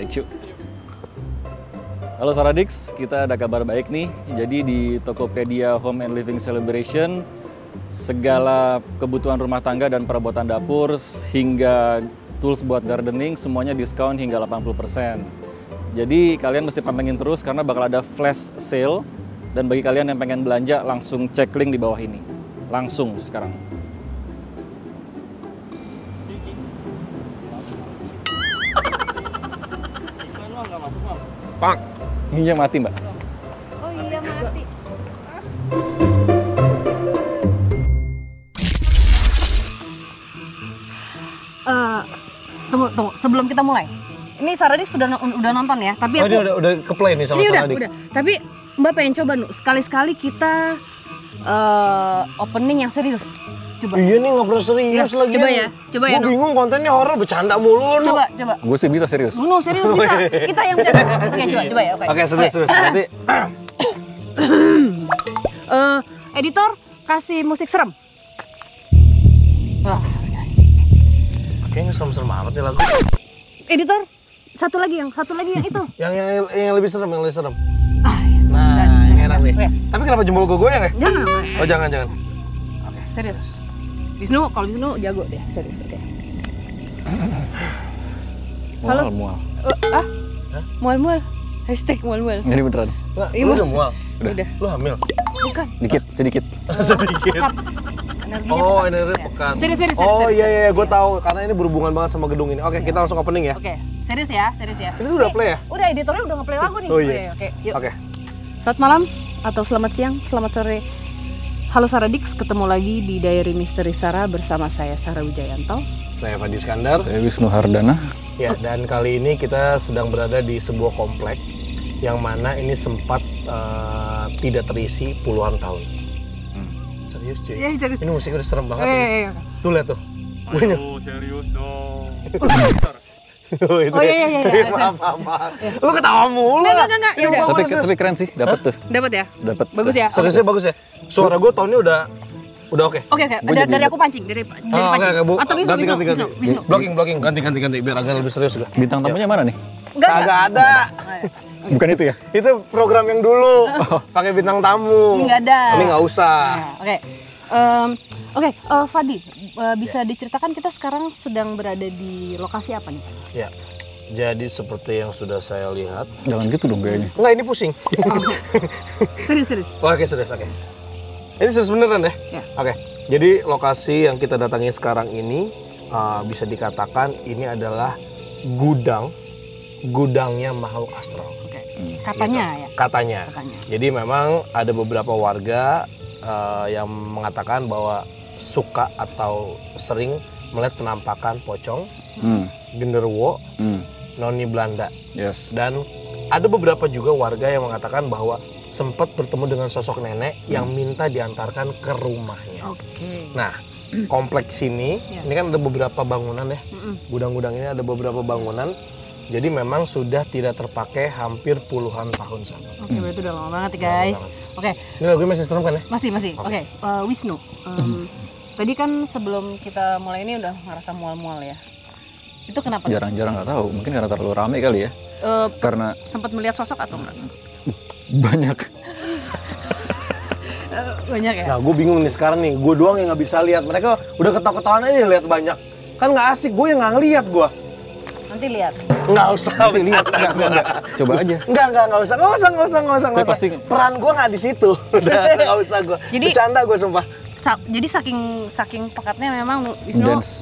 Thank you. Halo Saradix, kita ada kabar baik nih. Jadi di Tokopedia Home and Living Celebration, segala kebutuhan rumah tangga dan perabotan dapur hingga tools buat gardening semuanya diskon hingga 80%. Jadi kalian mesti pantengin terus karena bakal ada flash sale. Dan bagi kalian yang pengen belanja, langsung cek link di bawah ini. Langsung sekarang. Pak. Iya mati, Mbak. Oh iya mati. Tunggu, sebelum kita mulai. Ini Saradix udah nonton ya, tapi aku udah ke-play nih sama Saradix. Udah. Tapi Mbak pengen coba sekali-sekali kita opening yang serius. Coba. Iya nih, nggak pernah serius lagi. Coba ya. Gue bingung kontennya horor, bercanda mulu. Coba. Gue sih bisa serius. Serius bisa. Kita yang bercanda. Oke, coba ya. Oke, serius. Nanti. Editor, kasih musik serem. Wah. Kayaknya serem-serem amat nih lagu. Editor, satu lagi yang itu. yang lebih serem, Iya. Nah, ini enak nih. Tapi kenapa jempol gue goyang ya? Jangan. Oh, jangan. Oke. Serius. Kalau Wisnu jago deh, serius. Oke. Halo. Mual. Mual. Hashtag mual. Ini beneran. Lu udah mual? Udah. Lu hamil? Bukan. Sedikit. Energinya pekat. Serius. Oh iya, gue tahu karena ini berhubungan banget sama gedung ini. Oke, kita langsung opening ya. Oke, serius ya. Ini udah play ya? Udah, editornya udah nge-play lagu nih. Oh iya. Oke, yuk. Oke. Selamat malam atau selamat siang, selamat sore. Halo Saradix, ketemu lagi di Diary Misteri Sarah bersama saya Sarah Wijayanto. Saya Fadi Iskandar. Saya Wisnu Hardana. Ya, dan kali ini kita sedang berada di sebuah komplek yang mana ini sempat tidak terisi puluhan tahun. Serius cuy. Iya, serius. Ini musiknya udah serem banget. Iya. Tuh lihat tuh. Ayo serius dong. Oh iya. Maaf. Lu ketawa mulu. Enggak. Ya udah. Tapi keren sih, dapat tuh. Dapat ya? Dapat. Bagus ya? Seriusnya bagus ya? Suara gue tahunnya udah oke. Oke. Dari aku pancing, dari pancing. Bu. Atau Wisnu. Blocking. Ganti biar agak lebih serius gue. Bintang tamunya mana nih? Kagak ada. Bukan itu ya? Itu program yang dulu. Pakai bintang tamu. Ini nggak ada. Ini nggak usah. Oke, Fadi, bisa diceritakan kita sekarang sedang berada di lokasi apa nih? Ya. Jadi seperti yang sudah saya lihat. Jangan gitu dong kayaknya. Enggak, ini pusing. Serius. Oke, serius. Oke. Ini serius beneran ya? Oke. Jadi lokasi yang kita datangi sekarang ini bisa dikatakan ini adalah gudangnya makhluk astral. Oke. Katanya gitu. ya. Katanya. Jadi memang ada beberapa warga yang mengatakan bahwa suka atau sering melihat penampakan pocong, genderuwo, noni Belanda. Yes. Dan ada beberapa juga warga yang mengatakan bahwa sempat bertemu dengan sosok nenek yang minta diantarkan ke rumahnya. Oke. Nah, kompleks ini kan ada beberapa bangunan ya. Gudang-gudang ini ada beberapa bangunan. Jadi memang sudah tidak terpakai hampir puluhan tahun sama. Oke, berarti udah lama banget ya guys. Oke. Ini lagunya masih serem kan ya? Masih. Oke. Wisnu, tadi kan sebelum kita mulai ini udah ngerasa mual-mual ya. Itu kenapa? Jarang-jarang nggak tahu. Mungkin karena terlalu rame kali ya. Karena sempat melihat sosok atau enggak? banyak. Banyak ya? Nah, gue bingung nih sekarang nih. Gue doang yang nggak bisa lihat. Mereka udah ketawa-ketawaan aja lihat banyak. Kan nggak asik. Gue yang nggak ngeliat gue. Nanti lihat. Nggak usah. Enggak. Coba aja. Nggak usah. Pasti... Peran gue nggak di situ. Udah nggak usah gue. Jadi, bercanda gue sumpah. Jadi saking pekatnya memang Wisnu. Dance.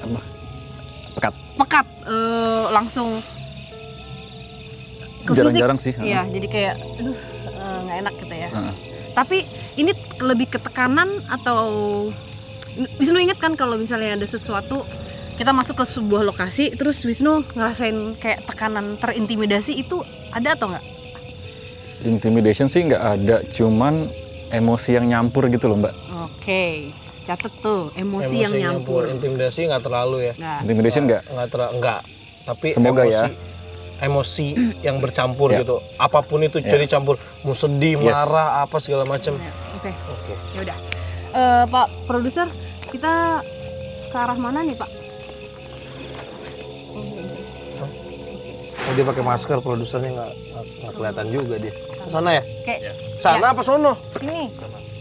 Pekat. Langsung. Jarang-jarang sih. Iya, jadi kayak nggak enak gitu ya. Tapi ini lebih ke tekanan atau Wisnu ingat kan kalau misalnya ada sesuatu kita masuk ke sebuah lokasi terus Wisnu ngerasain kayak tekanan, terintimidasi, itu ada atau nggak? Intimidation sih nggak ada, cuman emosi yang nyampur gitu loh Mbak. Oke, catet tuh emosi yang nyampur. Intimidasi nggak terlalu ya? Intimidation nggak? Nggak. Tapi semoga emosi yang bercampur gitu. Apapun itu jadi campur, mau sedih, marah, apa segala macam. Oke. Ya udah. Pak produser, kita ke arah mana nih Pak? Oh, dia pakai masker, produsernya nggak kelihatan juga dia. Ke sana ya? Kayak Sana apa sono? ini.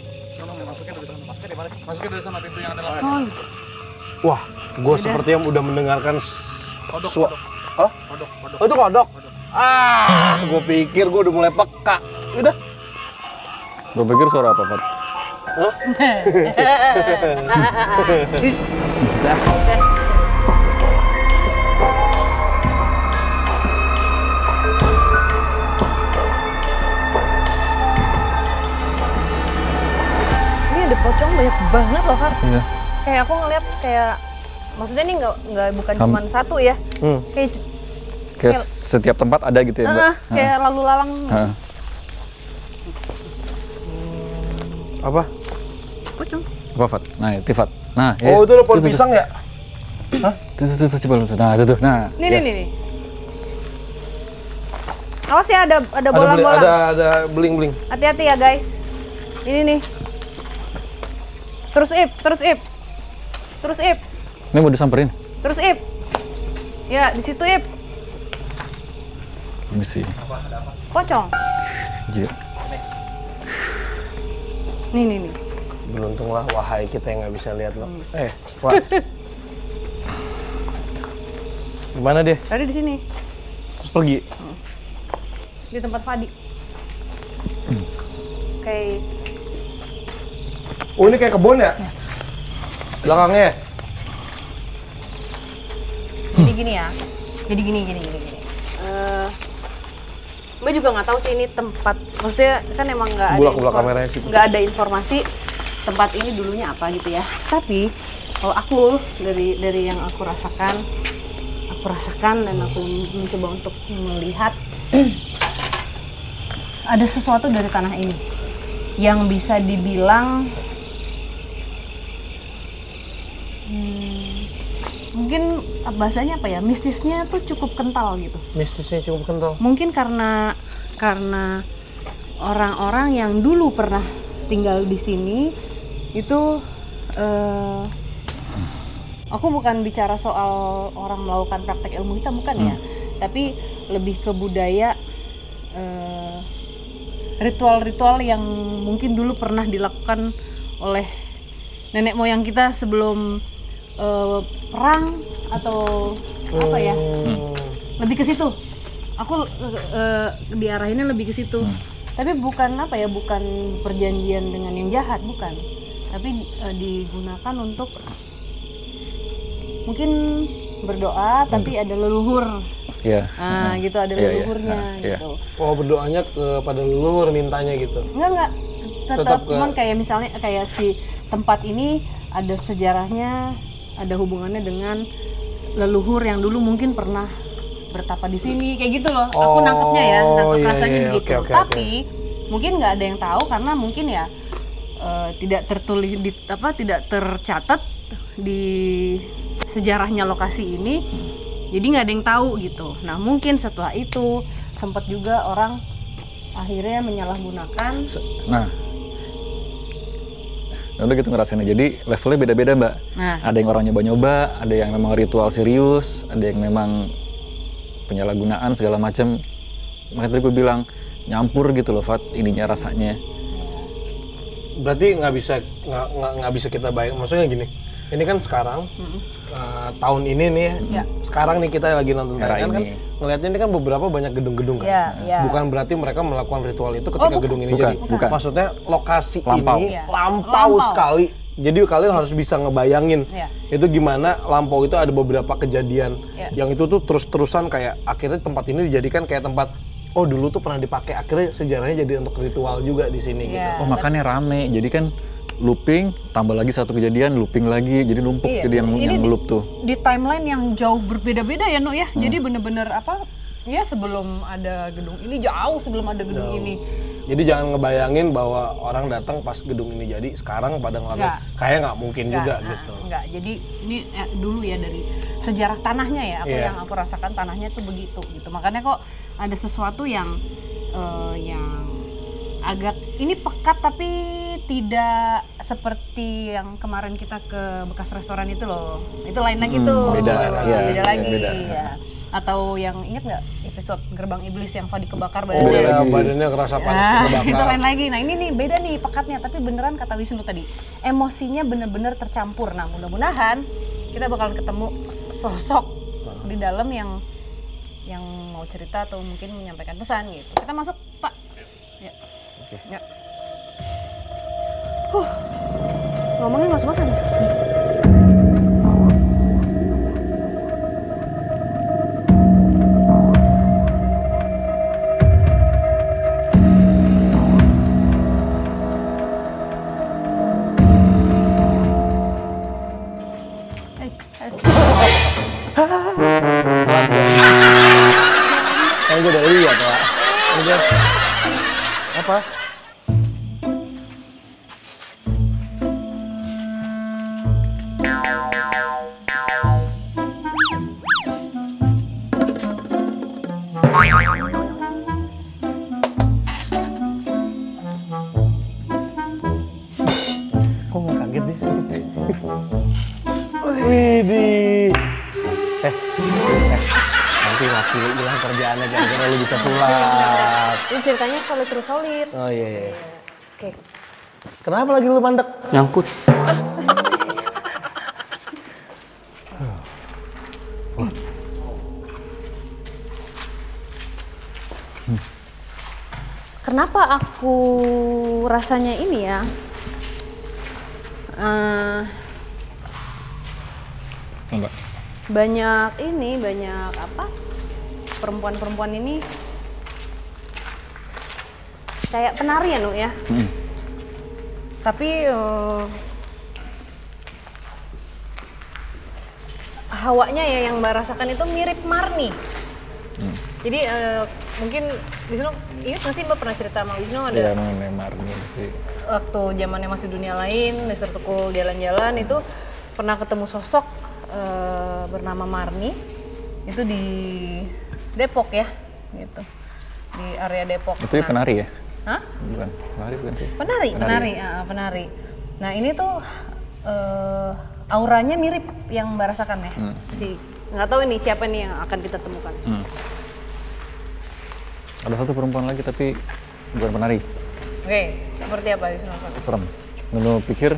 Masukin dari sana pintu yang ada Oh, Wah, gue seperti yang udah mendengarkan Hah? Oh, itu kodok? Ah, gue pikir gue udah mulai peka. Udah. Gue pikir suara apa, Pat? Hah? ini ada pocong banyak banget loh, Far. Iya. Kayak aku ngeliat kayak, maksudnya ini nggak bukan cuma satu ya. Kayak setiap tempat ada gitu ya, Mbak? Kayak lalu lalang. Heeh. Apa? Pocong. Apa, Fat? Nah, itu Fat. Nah, Oh, itu ada pohon pisang ya? Hah? Tuh, coba lu. Nah, itu tuh. Nah, Nih, yes. nih. Awas ya, ada bolang-bolang. Ada beling-beling. Hati-hati ya guys. Ini nih. Terus Ip. Ini mau disamperin? Terus Ip. Ya, di situ Ip. Ini sih. Pocong. Gila. Nih. Beruntunglah wahai kita yang nggak bisa lihat lo. Wah. Gimana deh? Tadi di sini, Terus pergi. di tempat Fadi. Kayak Oh, ini kayak kebun ya? Belakangnya. jadi gini ya. Jadi gini. Mbak juga nggak tahu sih ini tempat. Maksudnya kan emang nggak ada. Bulak kameranya sih. Nggak ada informasi tempat ini dulunya apa gitu ya. Tapi kalau aku dari yang aku rasakan dan aku mencoba untuk melihat ada sesuatu dari tanah ini yang bisa dibilang mungkin bahasanya apa ya, mistisnya tuh cukup kental gitu. Mistisnya cukup kental. Mungkin karena orang-orang yang dulu pernah tinggal di sini itu aku bukan bicara soal orang melakukan praktek ilmu hitam, bukan ya, tapi lebih ke budaya ritual-ritual yang mungkin dulu pernah dilakukan oleh nenek moyang kita sebelum perang atau apa ya, lebih ke situ. Aku diarahinnya lebih ke situ. Tapi bukan apa ya, bukan perjanjian dengan yang jahat, bukan. Tapi digunakan untuk mungkin berdoa, tapi ada leluhur. Iya. Nah, gitu ada leluhurnya gitu. Oh, berdoanya kepada leluhur mintanya gitu. Enggak. Tetap Tetap cuman kayak misalnya kayak si tempat ini ada sejarahnya, ada hubungannya dengan leluhur yang dulu mungkin pernah bertapa di sini, kayak gitu loh. Aku nangkepnya ya, rasanya begitu. Oke. Tapi mungkin nggak ada yang tahu karena mungkin ya tidak tertulis di tidak tercatat di sejarahnya lokasi ini. Jadi nggak ada yang tahu gitu. Nah, mungkin setelah itu sempat juga orang akhirnya menyalahgunakan. Nah, udah gitu ngerasainnya. Jadi levelnya beda-beda, Mbak. Nah, Ada yang orang nyoba-nyoba, ada yang memang ritual serius, ada yang memang penyalahgunaan segala macam. Makanya tadi gue bilang nyampur gitu loh, Fat, ininya rasanya. Berarti nggak bisa kita bayang. Maksudnya gini, ini kan sekarang tahun ini nih, sekarang nih kita lagi nonton tayangan kan, ngelihatnya ini kan beberapa banyak gedung-gedung kan. Bukan berarti mereka melakukan ritual itu ketika gedung ini jadi. Bukan. Maksudnya lokasi Lampau. ini lampau sekali. Jadi kalian harus bisa ngebayangin itu gimana lampau itu ada beberapa kejadian yang itu tuh terus-terusan kayak akhirnya tempat ini dijadikan kayak tempat dulu tuh pernah dipakai, akhirnya sejarahnya jadi untuk ritual juga di sini gitu. Oh, makanya rame. Jadi kan looping, tambah lagi satu kejadian, looping lagi, jadi numpuk. Jadi yang loop tuh. Di timeline yang jauh berbeda-beda ya, Nu ya. Jadi bener-bener ya sebelum ada gedung ini, jauh sebelum ada gedung ini. Jadi jangan ngebayangin bahwa orang datang pas gedung ini jadi sekarang pada ngelakuin, kayak nggak mungkin juga gitu. Enggak, jadi ini dulu ya dari sejarah tanahnya ya, yang aku rasakan tanahnya tuh begitu gitu. Makanya kok ada sesuatu yang agak ini pekat tapi tidak seperti yang kemarin kita ke bekas restoran itu loh. Itu lain lagi tuh. Beda, beda lagi. beda. Ya. Atau yang inget nggak episode Gerbang Iblis yang Fadi kebakar Oh badannya? iya, badannya kerasa panas kebakar. Itu lain lagi. Nah ini nih beda nih pekatnya, tapi beneran kata Wisnu tadi, emosinya bener-bener tercampur. Nah mudah-mudahan kita bakalan ketemu sosok di dalam yang mau cerita atau mungkin menyampaikan pesan gitu. Kita masuk Pak. Ya. Oke. Ya. Ngomongnya nggak bosan ya? Kan gue udah lihat Pak. Udah. Apa? Kok nggak kaget deh? Widih. Nanti laki lu hilang kerjaannya gara-gara lu bisa sulap. Ini ceritanya solid. Oh iya. Oke. Kenapa lagi lu mandek? Nyangkut. Kenapa aku rasanya ini ya? Enggak. Banyak apa? Perempuan-perempuan ini kayak penari ya, Nu ya. Tapi hawanya ya yang Mbak rasakan itu mirip Marni. Jadi mungkin Wisnu, ingat nggak sih Mbak pernah cerita sama Wisnu ada Iya, mengenai Marni. waktu zamannya masih dunia lain, Mr. Tukul jalan-jalan itu pernah ketemu sosok bernama Marni itu di Depok ya, gitu di area Depok. Itu penari ya? Hah? Bukan, penari bukan sih? Penari. Nah ini tuh auranya mirip yang Mbak rasakan ya. Nggak tahu ini siapa nih yang akan kita temukan. Ada satu perempuan lagi tapi bukan penari. Oke, seperti apa Wisnu? Serem. Dulu pikir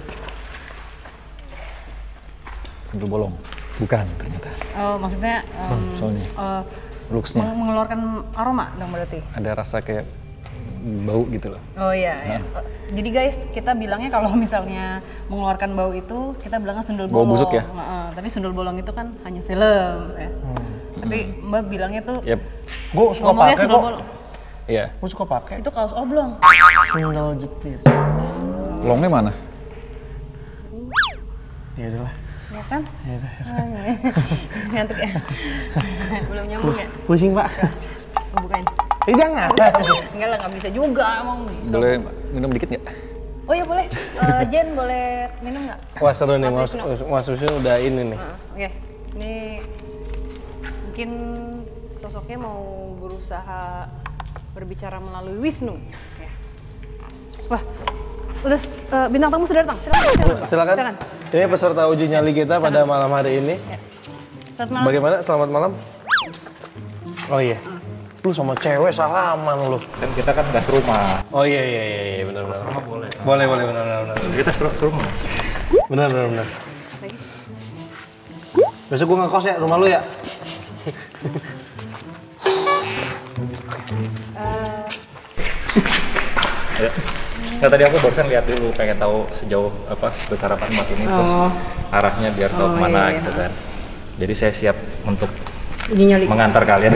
sundel bolong. Bukan ternyata. Oh, maksudnya Serem soalnya. Looks-nya. Mengeluarkan aroma dong berarti. Ada rasa kayak bau gitu loh. Oh iya. Ya. Jadi guys, kita bilangnya kalau misalnya mengeluarkan bau itu kita bilangnya sundel Bau bolong. busuk ya? Tapi sundel bolong itu kan hanya film. Ya. Tapi Mbak bilangnya tuh Yep. Gue suka ngomongnya pakai sundel kok. bolong. Iya. Gue suka pakai. Itu kaos oblong. Sundel jepit. Longnya mana? Ya udahlah. Ya kan? Ya udah. Ngantuk ya? Belum nyambung ya? Pusing Pak. Bukain. Jangan. Enggak lah, nggak bisa juga emang. Boleh minum dikit nggak? Oh iya boleh. Jen boleh minum nggak? Wah seru nih Mas Mas Wisnu udah ini nih. Oke. Ini mungkin sosoknya mau berusaha berbicara melalui Wisnu. Ya. Wah, udah bintang tamu sudah datang. Silakan. Ini peserta uji nyali kita pada malam hari ini. Ya. Selamat malam. Bagaimana? Selamat malam. Oh iya. Lu sama cewek salaman lu. Kan kita kan nggak serumah. Oh iya benar. Sama boleh. Boleh benar. Kita serumah. Benar. Lagi. Besok gua ngekos ya rumah lu ya. Ya. Nah tadi aku barusan lihat dulu, pengen tahu sejauh apa besarapan emas ini, terus arahnya biar tahu kemana gitu kan. Jadi saya siap untuk Uji nyali. mengantar kalian.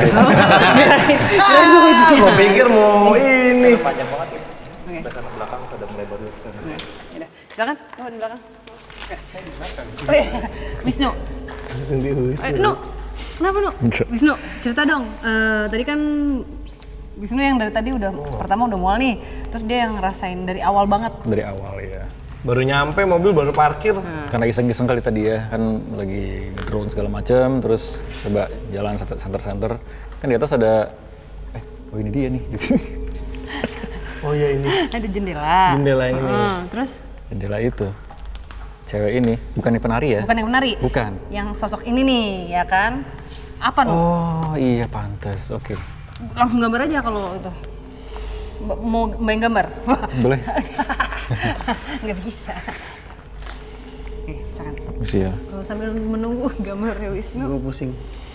Gua pikir mau ini. Panjang banget ya. Belakang belakang sudah mulai baru ke sana. Yaudah, silakan. Kamu di belakang. Oh iya, Wisnu. Langsung diusir. Nu, kenapa Nu? Wisnu, cerita dong. Tadi kan Wisnu yang dari tadi udah pertama udah mual nih, terus dia yang ngerasain dari awal banget. Dari awal ya. Baru nyampe mobil baru parkir. Karena iseng-iseng kali tadi ya, kan lagi drone segala macam, terus coba jalan santer-santer. Kan di atas ada, oh ini dia nih di sini. Oh iya ini. Ada jendela. Jendela yang ini. Terus? Jendela itu. Cewek ini bukan yang penari ya? Bukan yang menari. Bukan. Yang sosok ini nih, ya kan? Apa nih? Oh iya pantas, oke. Langsung gambar aja kalau itu. Mau main gambar? Boleh. Nggak bisa. Oke, tangan. Mesti ya. Kalau sambil menunggu gambarnya Wisnu. Gue pusing.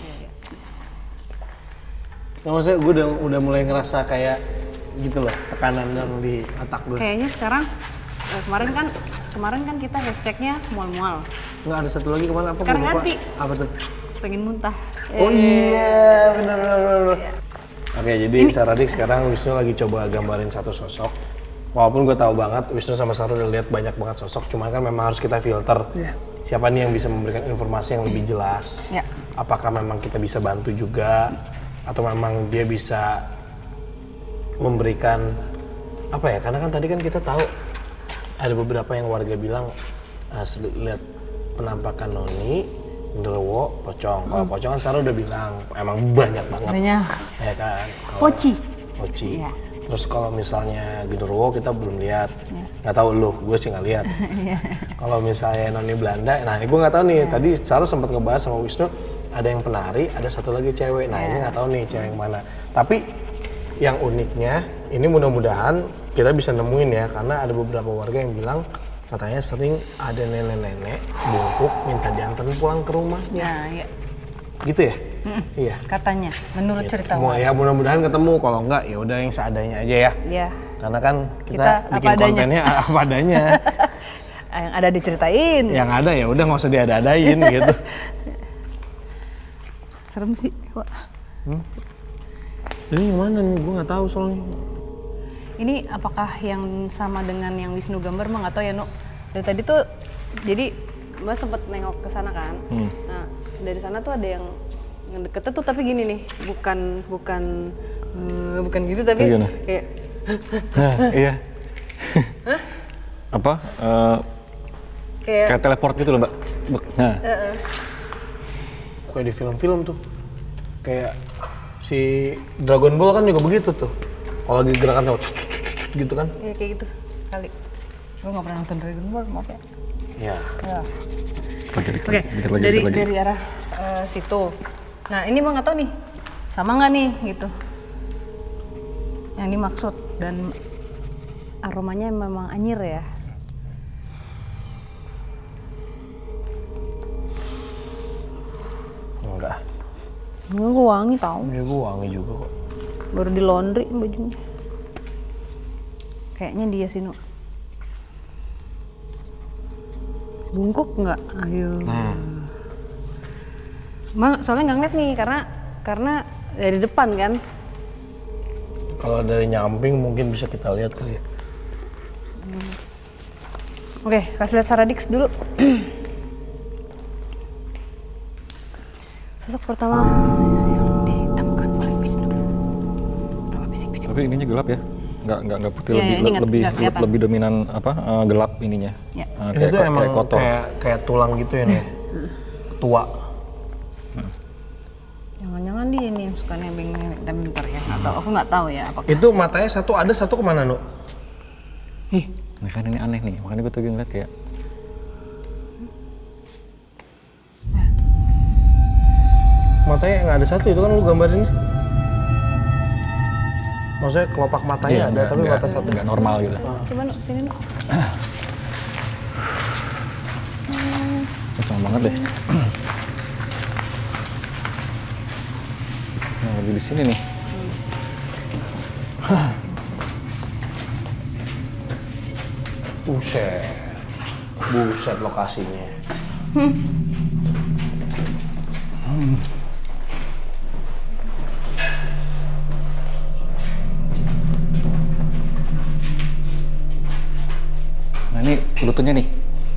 Nah, maksudnya gue udah mulai ngerasa kayak gitu loh, tekanan yang di otak gue. Kayaknya sekarang kemarin kan kita hashtagnya mual-mual. Nggak ada satu lagi kemana apa? Sekarang gue lupa. ganti. Apa tuh? Pengen muntah. Oh iya, benar. Iya. Oke, jadi Saradik sekarang Wisnu lagi coba gambarin satu sosok. Walaupun gue tahu banget Wisnu sama Sarah udah lihat banyak banget sosok, cuman kan memang harus kita filter. Iya. Siapa nih yang bisa memberikan informasi yang lebih jelas? Iya. Apakah memang kita bisa bantu juga, atau memang dia bisa memberikan apa ya? Karena kan tadi kan kita tahu ada beberapa yang warga bilang lihat penampakan Noni, Genderuwo, Pocong. Kalau Pocong kan Sarah udah bilang emang banyak banget. Banyak. Ya kan. Poci. Iya. Terus kalau misalnya Genderuwo kita belum lihat, nggak tahu lu, gue sih nggak lihat. Kalau misalnya Noni Belanda, nah gue nggak tahu nih. Tadi Sarah sempat ngebahas sama Wisnu, ada yang penari, ada satu lagi cewek. Nah ini nggak tahu nih cewek yang mana. Tapi yang uniknya, ini mudah-mudahan kita bisa nemuin ya, karena ada beberapa warga yang bilang katanya sering ada nenek-nenek bungkuk minta dianterin pulang ke rumahnya. Nah, iya. Gitu ya? Iya. Katanya, menurut cerita warga. Ya mudah-mudahan ketemu, kalau enggak ya udah yang seadanya aja ya. Iya. Karena kan kita Apa bikin adanya. kontennya apa adanya. Yang ada diceritain. Yang ada ya udah nggak usah diada-adain gitu. Serem sih, Wak. Ini yang mana nih? Gue nggak tahu soalnya. Ini apakah yang sama dengan yang Wisnu gambar? Mah nggak tahu ya, Nu. Dari tadi tuh, jadi Mbak sempet nengok ke sana kan. Nah, dari sana tuh ada yang ngedeket tuh, tapi gini nih, bukan gitu, tapi Gimana? kayak Nah, iya. Apa? Kayak teleport gitu loh, Mbak. Nah, Kayak di film-film tuh. Kayak si Dragon Ball kan juga begitu tuh. Kalau lagi gerakan sama gitu kan. ya kayak gitu kali. Gue nggak pernah nonton Dragon Ball, maaf ya. Iya. Ya. Oke, Oke, dari arah situ. Nah, ini Bang nggak tahu nih, sama nggak nih gitu. Yang dimaksud, dan aromanya memang anyir ya. Enggak. Enggak, gue wangi tau. Ya gue wangi juga kok. Baru di laundry bajunya. Kayaknya dia sih, Nu. Bungkuk nggak? Ayo. Bang, soalnya nggak ngeliat nih, karena dari depan kan. Kalau dari nyamping mungkin bisa kita lihat kali ya. Oke, kasih lihat Saradix dulu. Sosok pertama yang ditemukan oleh Wisnu. Berapa bisik-bisik? tapi ininya gelap ya. Nggak putih, Iya, ini nggak kelihatan. lebih dominan apa? Gelap ininya. Ya. Ini tuh emang kayak kotor. kayak tulang gitu ya nih. Tua. Jangan-jangan dia ini yang suka nebeng dan bentar ya. Atau aku nggak tahu ya apakah. Itu matanya ada satu kemana, Nu? Nah kan ini aneh nih, makanya gue tuh ngeliat kayak Matanya nggak ada satu, itu kan lu gambarin. Maksudnya kelopak matanya ada, tapi mata satu. nggak normal gitu. Coba Nu, sini Nu. Kencang banget deh. Nah, lebih di sini nih. Buset lokasinya. Nah ini lututnya nih.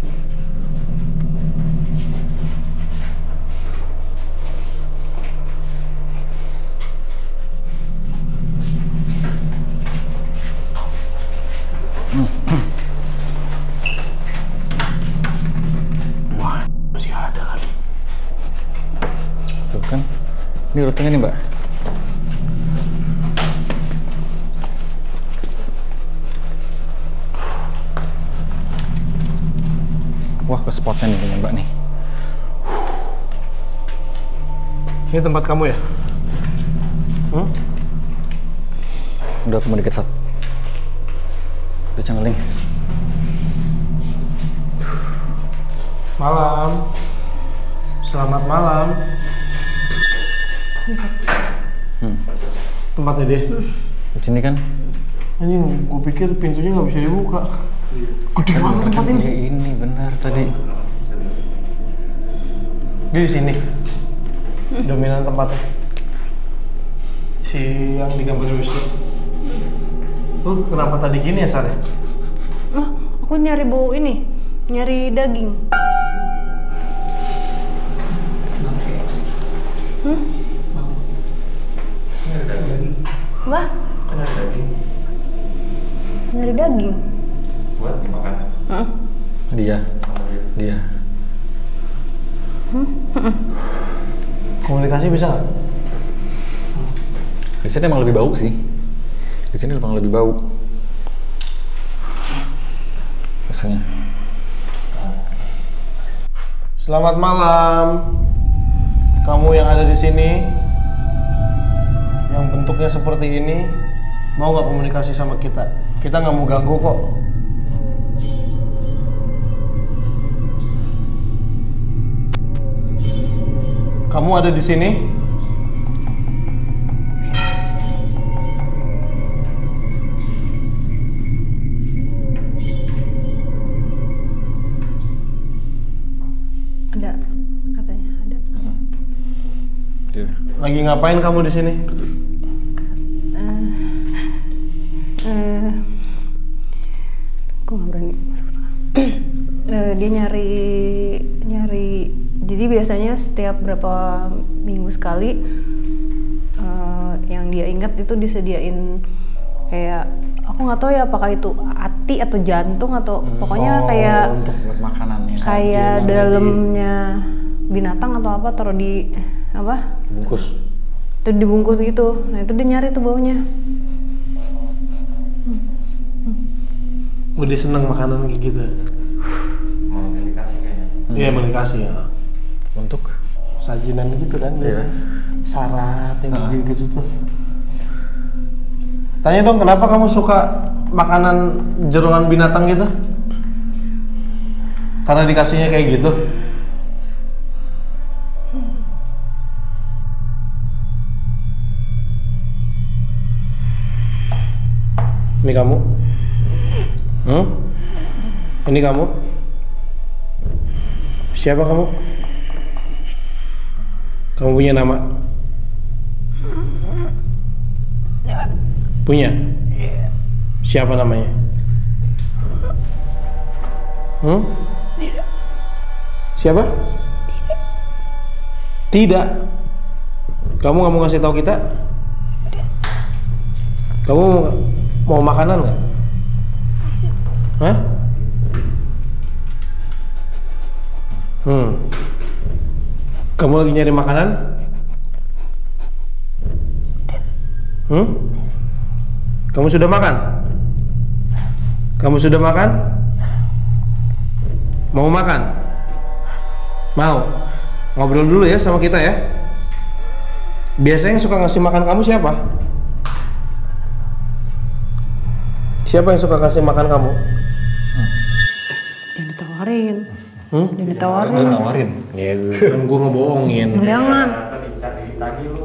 Wah, masih ada lagi. Tuh kan. Ini lututnya nih, Mbak. Wah, spotnya nih punya Mbak nih. Ini tempat kamu ya? Udah aku mau deket Sat. Udah Canggeling. Malam. Selamat malam. Tempatnya dia. Di sini kan? Anjing, gue pikir pintunya nggak bisa dibuka. Gede banget tempat ini. Ya ini benar tadi. Dia di sini. Dominan tempatnya. Si yang digambar Wisnu. Lu kenapa tadi gini ya, Sar? Oh, aku nyari bau ini, nyari daging. Wah? Nyari daging. Buat dimakan. Dia. Komunikasi bisa nggak? Di sini emang lebih bau sih. Di sini emang lebih bau. Rasanya. Selamat malam. Kamu yang ada di sini, yang bentuknya seperti ini, mau nggak komunikasi sama kita? Kita nggak mau ganggu kok. Kamu ada di sini? Ada, katanya ada. Dia. Lagi ngapain kamu di sini? Aku nggak berani masuk sana. Dia nyari. Jadi biasanya setiap berapa minggu sekali yang dia ingat itu disediain kayak aku nggak tahu ya apakah itu hati atau jantung atau pokoknya kayak untuk buat makanannya. kayak dalamnya binatang atau apa taruh di apa? Bungkus. Itu dibungkus gitu. Nah itu dia nyari tuh baunya. Udah seneng makanan kayak gitu. Mau dikasih kayaknya. Iya, mau dikasih ya. Untuk Sajinan gitu kan. Iya. Syarat yang gitu tuh. Tanya dong, kenapa kamu suka makanan jeroan binatang gitu? Karena dikasihnya kayak gitu? Ini kamu? Ini kamu? Siapa kamu? Kamu punya nama? Punya? Siapa namanya? Siapa? Tidak. Kamu nggak mau ngasih tahu kita? Kamu mau makanan nggak? Hah? Kamu lagi nyari makanan? Kamu sudah makan? Kamu sudah makan? Mau makan? Mau? Ngobrol dulu ya sama kita ya. Biasanya yang suka ngasih makan kamu siapa? Siapa yang suka kasih makan kamu? Jangan ditawarin. Jangan Dia ditawarin. nawarin. Ya kan gue ngebohongin. Jangan. Tadi lu.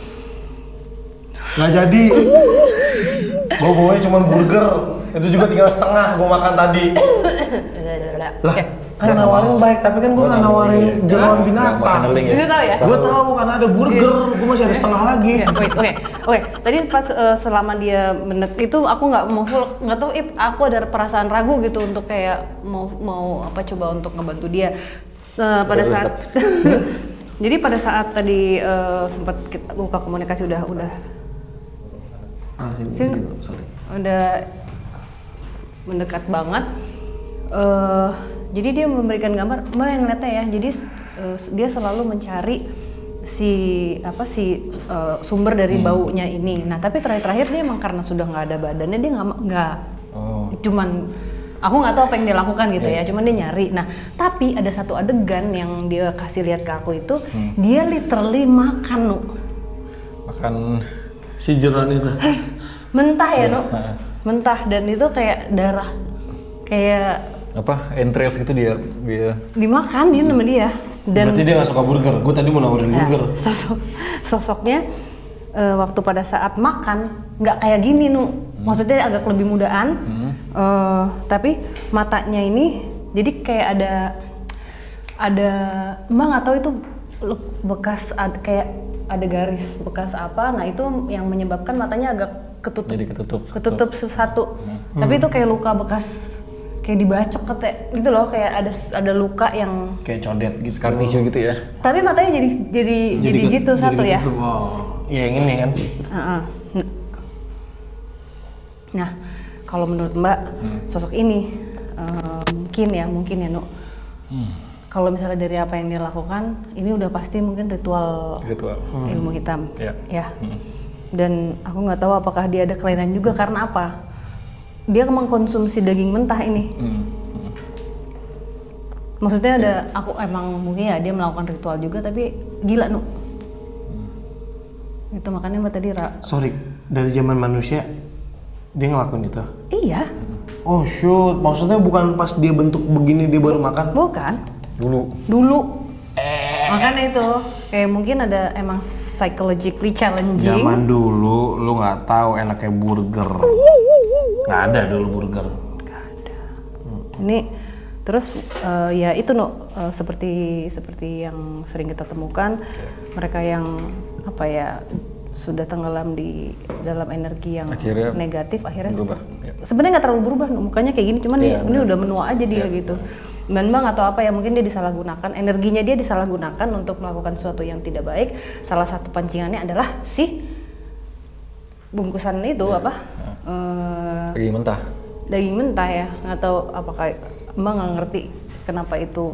Nggak jadi. Gue bawanya cuma burger. Itu juga tinggal setengah gue makan tadi. Lah, kan nawarin baik, tapi kan gue nggak nawarin jeroan binatang. Bisa tahu ya? Gue tahu karena ada burger, gue masih ada setengah lagi. Oke. Tadi pas selama dia itu aku nggak mau full, nggak tahu aku ada perasaan ragu gitu untuk kayak mau apa coba untuk ngebantu dia. Pada saat jadi pada saat tadi sempat kita buka komunikasi udah mendekat banget. Jadi dia memberikan gambar, Mbak yang ngeliatnya ya. Jadi dia selalu mencari sumber dari baunya ini. Nah tapi terakhir dia emang karena sudah nggak ada badannya dia nggak cuman Aku nggak tahu apa yang dia lakukan gitu ya, cuman dia nyari. Nah, tapi ada satu adegan yang dia kasih lihat ke aku itu, dia literally makan, Nu. Makan si jeroan itu. Mentah ya, Nu. Mentah, dan itu kayak darah. Kayak Apa? Entrails gitu dia dimakan dia sama dia. Dan Berarti dia nggak suka burger. Gue tadi mau nawarin burger. Sosoknya waktu pada saat makan nggak kayak gini, Nu. Maksudnya agak lebih mudaan. Tapi matanya ini jadi kayak ada Mbak nggak tahu itu bekas kayak ada garis bekas apa. Nah, itu yang menyebabkan matanya agak ketutup. Jadi ketutup satu. Tapi itu kayak luka bekas kayak dibacok gitu loh, kayak ada luka yang Kayak codet gitu. scar tissue gitu ya. tapi matanya jadi gitu satu ya. Wow. Iya yang ini kan. Nah, kalau menurut Mbak, sosok ini mungkin ya, Nu. Kalau misalnya dari apa yang dia lakukan, ini udah pasti mungkin ritual ilmu hitam, ya. Dan aku nggak tahu apakah dia ada kelainan juga karena apa? Dia mengkonsumsi daging mentah ini. Maksudnya aku emang mungkin ya dia melakukan ritual juga, tapi gila, Nu. Itu makanya Mbak tadi Sorry, dari zaman manusia dia ngelakuin itu? Iya. Oh shoot, maksudnya bukan pas dia bentuk begini dia baru makan? Bukan. Dulu. Makanya itu kayak mungkin ada emang psychologically challenging. Zaman dulu lu nggak tahu enaknya burger. Nggak ada dulu burger. Nggak ada. Ini terus ya itu, Nu, seperti yang sering kita temukan, mereka yang apa ya sudah tenggelam di dalam energi yang akhirnya negatif, akhirnya berubah. Sebenarnya nggak terlalu berubah, mukanya kayak gini, cuman ini udah menua aja dia gitu. Dan Bang atau apa ya, mungkin dia disalahgunakan, energinya dia disalahgunakan untuk melakukan sesuatu yang tidak baik. Salah satu pancingannya adalah si bungkusan itu daging mentah ya. Nggak tahu apakah Mbak nggak ngerti kenapa itu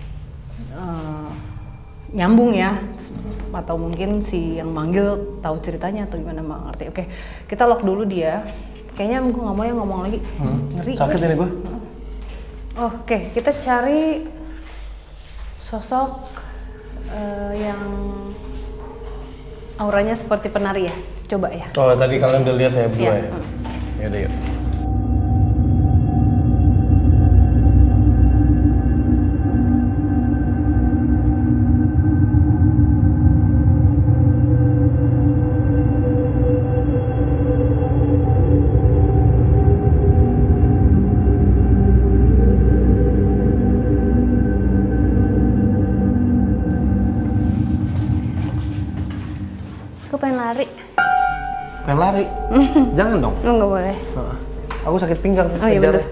nyambung ya, atau mungkin si yang manggil tahu ceritanya atau gimana, Mbak ngerti. Oke, kita lock dulu dia. Kayaknya gue nggak mau yang ngomong lagi, ngeri. Sakit ini gue. Oke, kita cari sosok yang auranya seperti penari ya. Coba ya. Oh, tadi kalian udah lihat ya berdua ya? Ya udah yuk. Aku pengen lari. Pengen lari? Jangan dong. Nggak boleh. Aku sakit pinggang. Oh iya bener.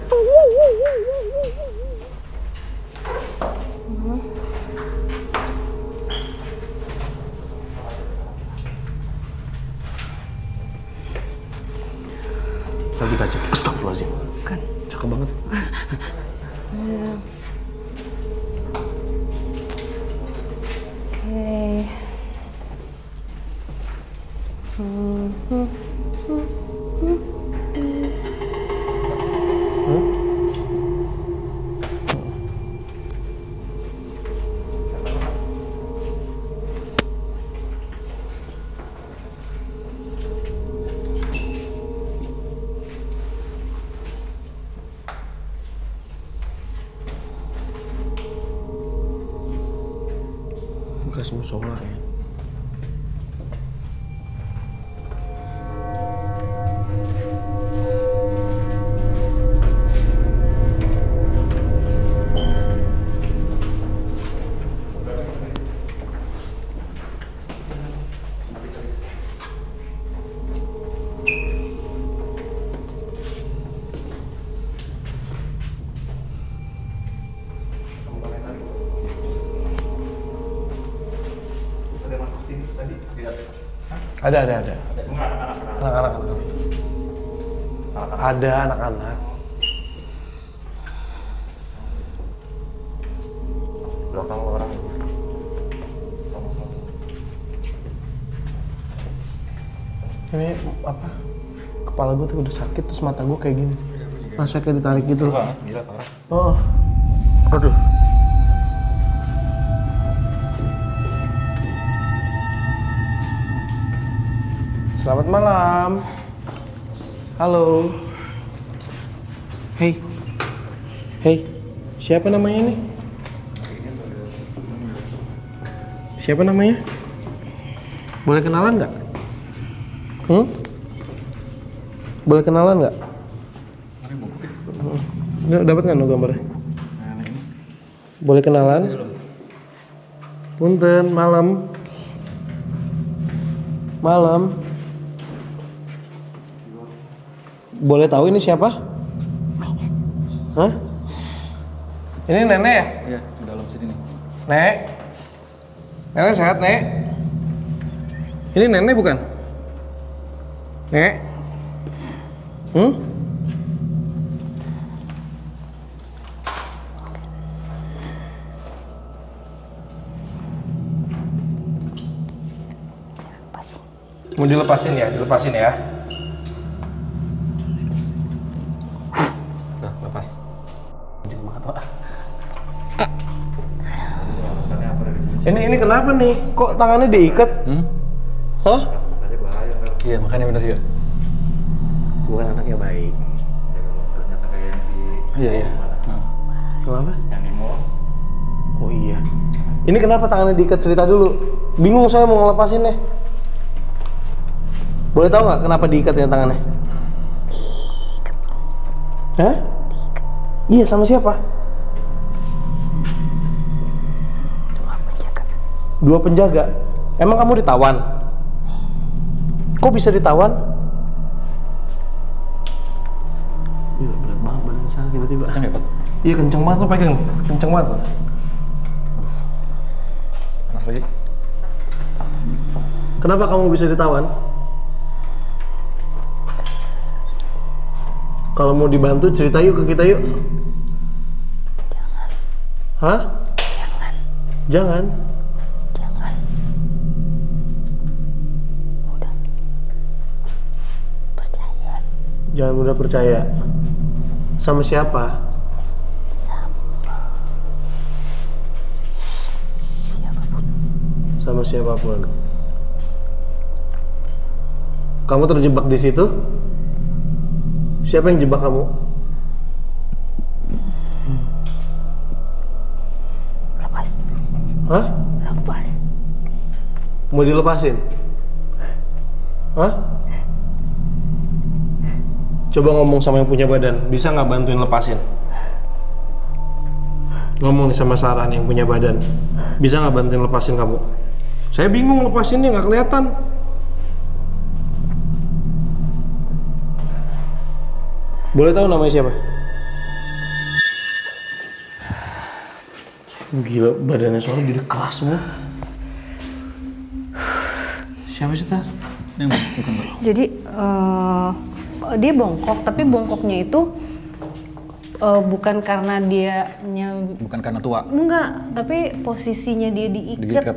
Lagi kaca. Astagfirullahaladzim. Kan. Cakep banget. Oke. Bekas musola ya. Ada. Anak-anak. Ada anak-anak. Belakang orang. Ini apa? Kepala gue tuh udah sakit, terus mata gue kayak gini. Maseknya ditarik gitu. Gila parah. Oh. Aduh. Selamat malam. Halo. Hey. Hey. Siapa namanya nih? Siapa namanya? Boleh kenalan nggak? Boleh kenalan nggak? Dapat nggak gambarnya? Boleh kenalan? Punten, malam. Malam. Boleh tahu ini siapa? Hah? Ini nenek ya? Iya, di dalam sini nih. Nek? Nenek sehat, Nek? Ini nenek bukan? Nek? Mau dilepasin ya? Dilepasin ya? Udah, lepas. Ini kenapa nih? Kok tangannya diikat? Hah? Iya, makanya bener juga. Bukan anak yang baik. Iya, iya. Kenapa? Oh iya. Ini kenapa tangannya diikat, cerita dulu. Bingung saya mau ngelepasin deh. Boleh tahu nggak kenapa diikat ya tangannya? Hah? Iya, sama siapa? Dua penjaga. Emang kamu ditawan? Kok bisa ditawan? Iya, berat banget badan sana tiba-tiba. Kenceng ya, Pak? Iya, kenceng banget, lo pegang. Kenceng banget. Panas lagi. Kenapa kamu bisa ditawan? Kalau mau dibantu cerita yuk ke kita yuk. Jangan. Hah? Jangan. Jangan. Udah. Percaya. Jangan mudah percaya. Sama siapa? Sama siapapun. Kamu terjebak di situ? Siapa yang jebak kamu? Lepas. Hah? Lepas. Mau dilepasin? Hah? Coba ngomong sama yang punya badan, bisa nggak bantuin lepasin? Ngomong nih sama Sarah yang punya badan, bisa nggak bantuin lepasin kamu? Saya bingung lepasinnya, nggak kelihatan. Boleh tahu namanya siapa? Gila, badannya soalnya jadi keras semua. Siapa sih, Tar? Ini bukan, Pak. Jadi dia bongkok, tapi bongkoknya itu bukan karena Bukan karena tua. enggak, tapi posisinya dia diikat. Diikat.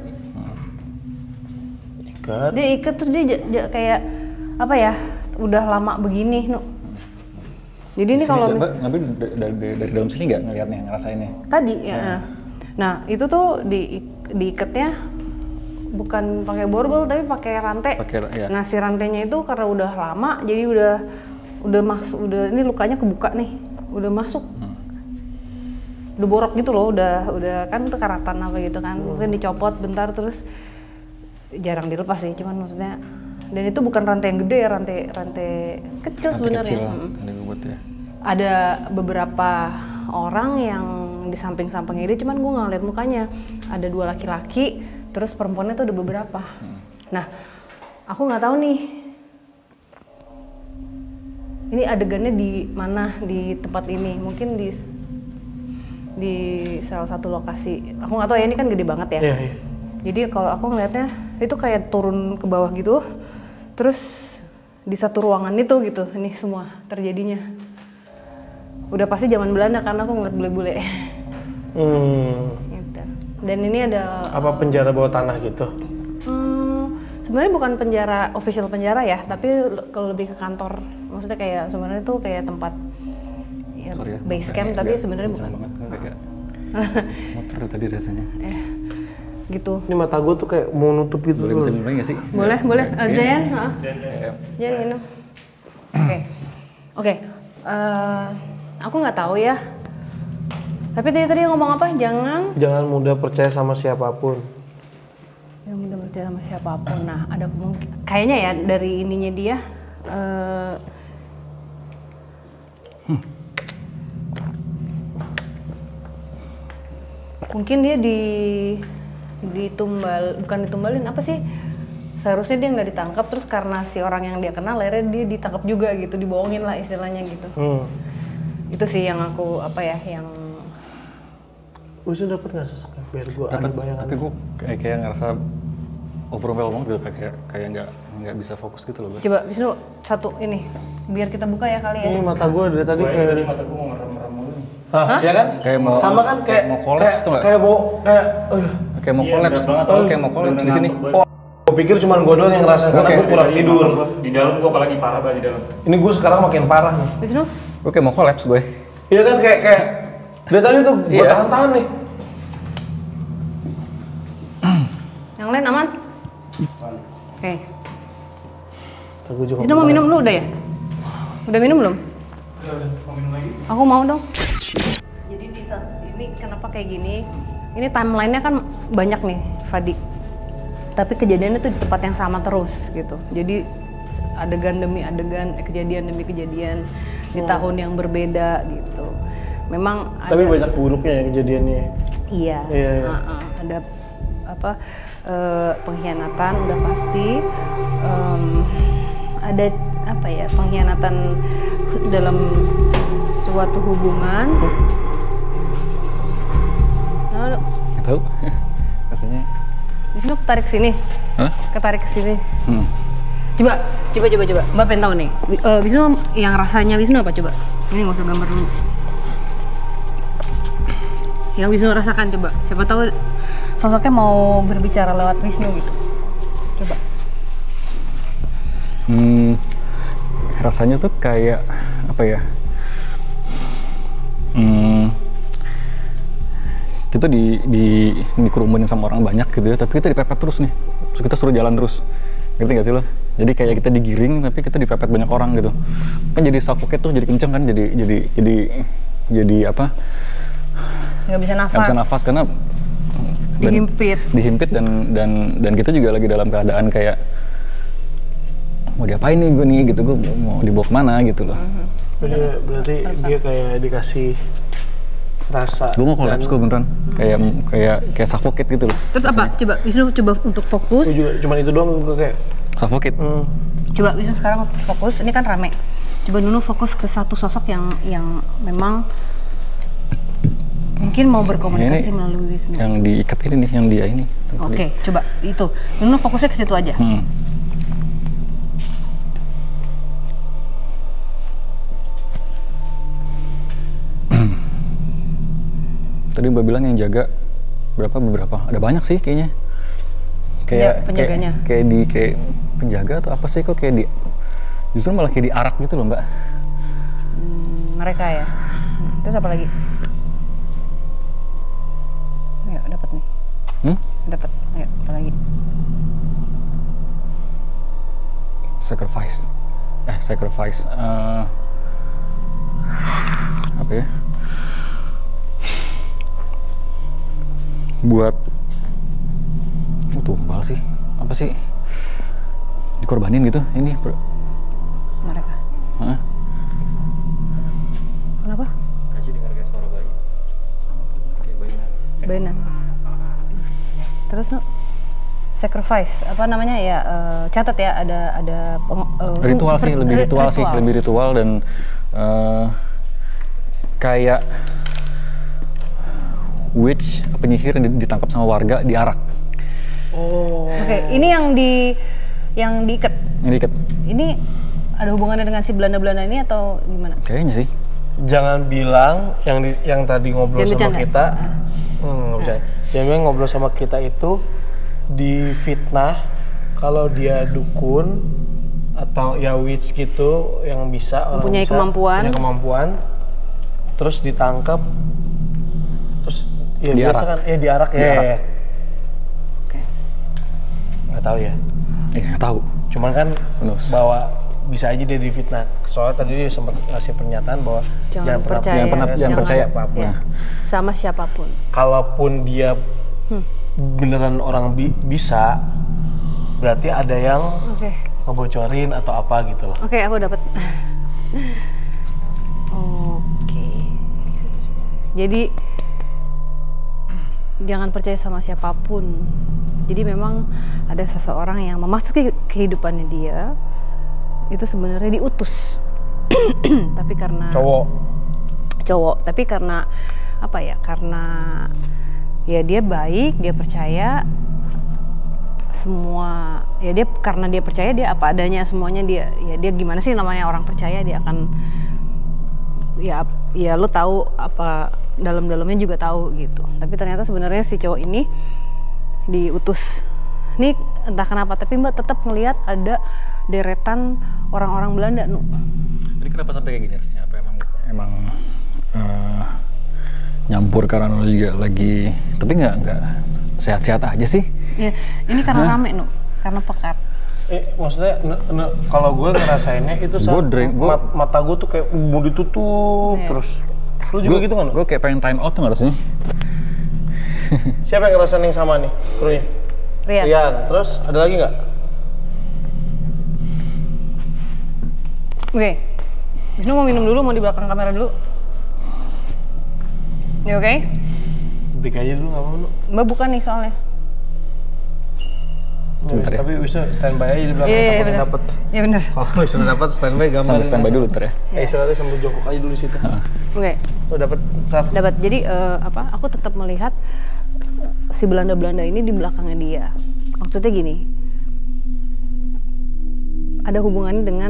Ikat. Dia ikat terus dia kayak apa ya? Udah lama begini, Jadi ini kalau ngambil dari dalam sini nggak ngelihatnya, ngerasainnya? tadi ya. Nah, itu tuh diikatnya bukan pakai borgol tapi pakai rantai. Ya. Nah, si rantainya itu karena udah lama jadi udah masuk, ini lukanya kebuka nih. Udah masuk. Udah borok gitu loh, udah kan itu karatan apa gitu kan. Mungkin dicopot bentar terus jarang dilepas sih, cuman maksudnya dan itu bukan rantai yang gede ya, rantai kecil sebenarnya. Ya. Ada beberapa orang yang di samping-sampingnya dia, cuman gue nggak lihat mukanya. Ada 2 laki-laki, terus perempuannya tuh ada beberapa. Nah, aku nggak tahu nih. Ini adegannya di mana di tempat ini? Mungkin di salah satu lokasi. Aku nggak tahu ya, ini kan gede banget ya. Iya, iya. Jadi kalau aku ngelihatnya itu kayak turun ke bawah gitu. Terus di satu ruangan itu gitu, ini semua terjadinya. Udah pasti zaman Belanda karena aku ngeliat bule-bule. Gitu. Dan ini ada Apa penjara bawah tanah gitu? sebenarnya bukan penjara, official penjara ya, tapi kalau lebih ke kantor. Maksudnya kayak sebenarnya itu kayak tempat Sorry ya, base camp tapi sebenarnya bukan. Banget, kayak motor tadi rasanya. Gitu. Ini mata gue tuh kayak mau nutup gitu. Boleh minta nggak sih? Boleh. Zayan, Zayan minum. Oke. Aku nggak tahu ya. Tapi tadi ngomong apa? Jangan mudah percaya sama siapapun. Jangan mudah percaya sama siapapun. Nah, ada mungkin kayaknya ya dari ininya dia. Mungkin dia bukan ditumbalin apa sih? Seharusnya dia nggak ditangkap, terus karena si orang yang dia kenal akhirnya dia ditangkap juga gitu, dibohongin lah istilahnya gitu. Itu sih yang aku yang Wisnu dapat nggak sosoknya biar gue ada bayangan. Tapi gue kayak ngerasa overwhelmed gitu, kayak nggak bisa fokus gitu loh. Coba Wisnu satu ini biar kita buka ya kali ya. Ini mata gue dari tadi kayak mata gue mau merem-merem mulu nih. Hah? Ya kan? Kayak mau sama kan kayak mau kolaps tuh nggak? Kayak mau kolaps. Kayak mau kolaps di sini. Gue pikir cuma gue doang yang ngerasain karena gue kurang tidur. Di dalam gue apalagi parah banget di dalam. Ini gue sekarang makin parah nih. Wisnu? Gue kayak mau kolaps gue. Iya kan kayak dari tadi tuh gue tahan-tahan nih. Yang lain aman? Oke. Wisnu mau minum dulu udah ya? Udah minum belum? Udah, mau minum lagi? Aku mau dong. Jadi ini kenapa kayak gini? Ini timelinenya kan banyak nih, Fadi. Tapi kejadiannya tuh di tempat yang sama terus gitu. Jadi adegan demi adegan, kejadian demi kejadian di tahun yang berbeda gitu. Memang tapi banyak buruknya ya kejadiannya. Iya. Ada pengkhianatan udah pasti. Ada pengkhianatan dalam suatu hubungan. Nggak tahu rasanya. Wisnu ketarik sini. Hah? Ketarik ke sini. Coba. Mbak pengen tahu nih. Wisnu yang rasanya Wisnu apa coba? Ini nggak usah gambar dulu. Yang Wisnu rasakan coba. Siapa tahu sosoknya mau berbicara lewat Wisnu gitu. Coba. Rasanya tuh kayak apa ya? Kita dikerumunin sama orang banyak gitu ya, tapi kita dipepet terus nih. Terus kita suruh jalan terus. Ngerti nggak sih lo? Jadi kayak kita digiring tapi kita dipepet banyak orang gitu. Kan jadi suffocate tuh jadi kenceng kan, jadi apa? Nggak bisa nafas. Nggak bisa nafas karena dihimpit dan kita juga lagi dalam keadaan kayak mau diapain nih gue nih gitu, gue mau dibawa kemana gitu loh. Berarti dia kayak dikasih rasa. Gue mau kolaps gue beneran, kayak suffocate gitu loh. Terus apa? Coba Wisnu coba untuk fokus. Cuma itu doang gue kayak suffocate. Coba Wisnu sekarang fokus, ini kan rame. Coba Nunu fokus ke satu sosok yang memang mungkin mau berkomunikasi ini, melalui Wisnu. Yang diikat ini nih, yang dia ini. Oke, coba itu. Nunu fokusnya ke situ aja. Tadi Mbak bilang yang jaga beberapa? Ada banyak sih kayaknya. Kayak penjaganya. Kayak penjaga atau apa sih kok kayak justru malah kayak diarak gitu loh Mbak. Mereka ya. Terus apa lagi? Ayo dapat nih. Dapat. Ayo apa lagi? Sacrifice. Apa ya? Buat tumbal sih, apa sih dikorbanin gitu ini mereka. Kenapa? Kaci dengar kayak suara bayi, kayak bayinan. Terus sacrifice apa namanya ya, catat ya, ada ritual sih, lebih ritual dan kayak witch, penyihir yang ditangkap sama warga, diarak. Oke, ini yang diikat. Yang diikat. Ini ada hubungannya dengan si Belanda ini atau gimana? Kayaknya sih. Jangan bilang yang tadi ngobrol sama kita. Nggak bisa. Jangan ngobrol sama kita itu difitnah kalau dia dukun atau ya witch gitu yang bisa orang punya kemampuan terus ditangkap, terus ya Diarak. biasa kan, diarak ya. Diarak. Oke. Nggak tahu ya. Nggak tahu. Cuman kan Bonus. bahwa bisa aja dia difitnah. Soalnya tadi dia sempat ngasih pernyataan bahwa Jangan percaya. Jangan percaya. Ya. Nah, Sama siapapun. kalaupun dia beneran orang bisa, berarti ada yang Oke. ngebocorin atau apa gitu loh. Oke, aku dapat. Oke. Jadi jangan percaya sama siapapun. Jadi memang ada seseorang yang memasuki kehidupannya dia itu sebenarnya diutus. Tapi karena cowok, tapi karena apa ya? Karena ya dia baik, dia percaya semua, ya dia karena dia percaya dia apa adanya, semuanya dia, ya dia gimana sih namanya orang percaya, dia akan ya lo tahu apa dalam-dalamnya juga tahu gitu. Tapi ternyata sebenarnya si cowok ini diutus nih entah kenapa, tapi Mbak tetap ngelihat ada deretan orang-orang Belanda. Jadi kenapa sampai kayak gini harusnya? Apa emang nyampur karena lo juga lagi, tapi nggak sehat-sehat aja sih? Ya, ini karena rame karena pekat. Maksudnya kalau gue ngerasainnya itu saat mata gue tuh kayak mau ditutup terus. Lu juga gitu kan? Gue kayak pengen time out tuh nggak rasanya? Siapa yang ngerasain yang sama nih? Krunya? Rian. Terus ada lagi nggak? Oke. Wisnu mau minum dulu, mau di belakang kamera dulu. Ini oke? Break aja dulu nggak apa-apa lu. Mbak bukan nih soalnya. Ya, tapi bisa standby aja di belakang Iya, bener. dapet. Iya benar. Kalau misalnya dapat standby gambar. Sambil standby dulu ntar ya. Istirahatnya sambil jongkok aja dulu di situ. Oke. Lo dapat Sar? Dapat. Jadi aku tetap melihat si Belanda ini di belakangnya dia. Maksudnya gini. Ada hubungannya dengan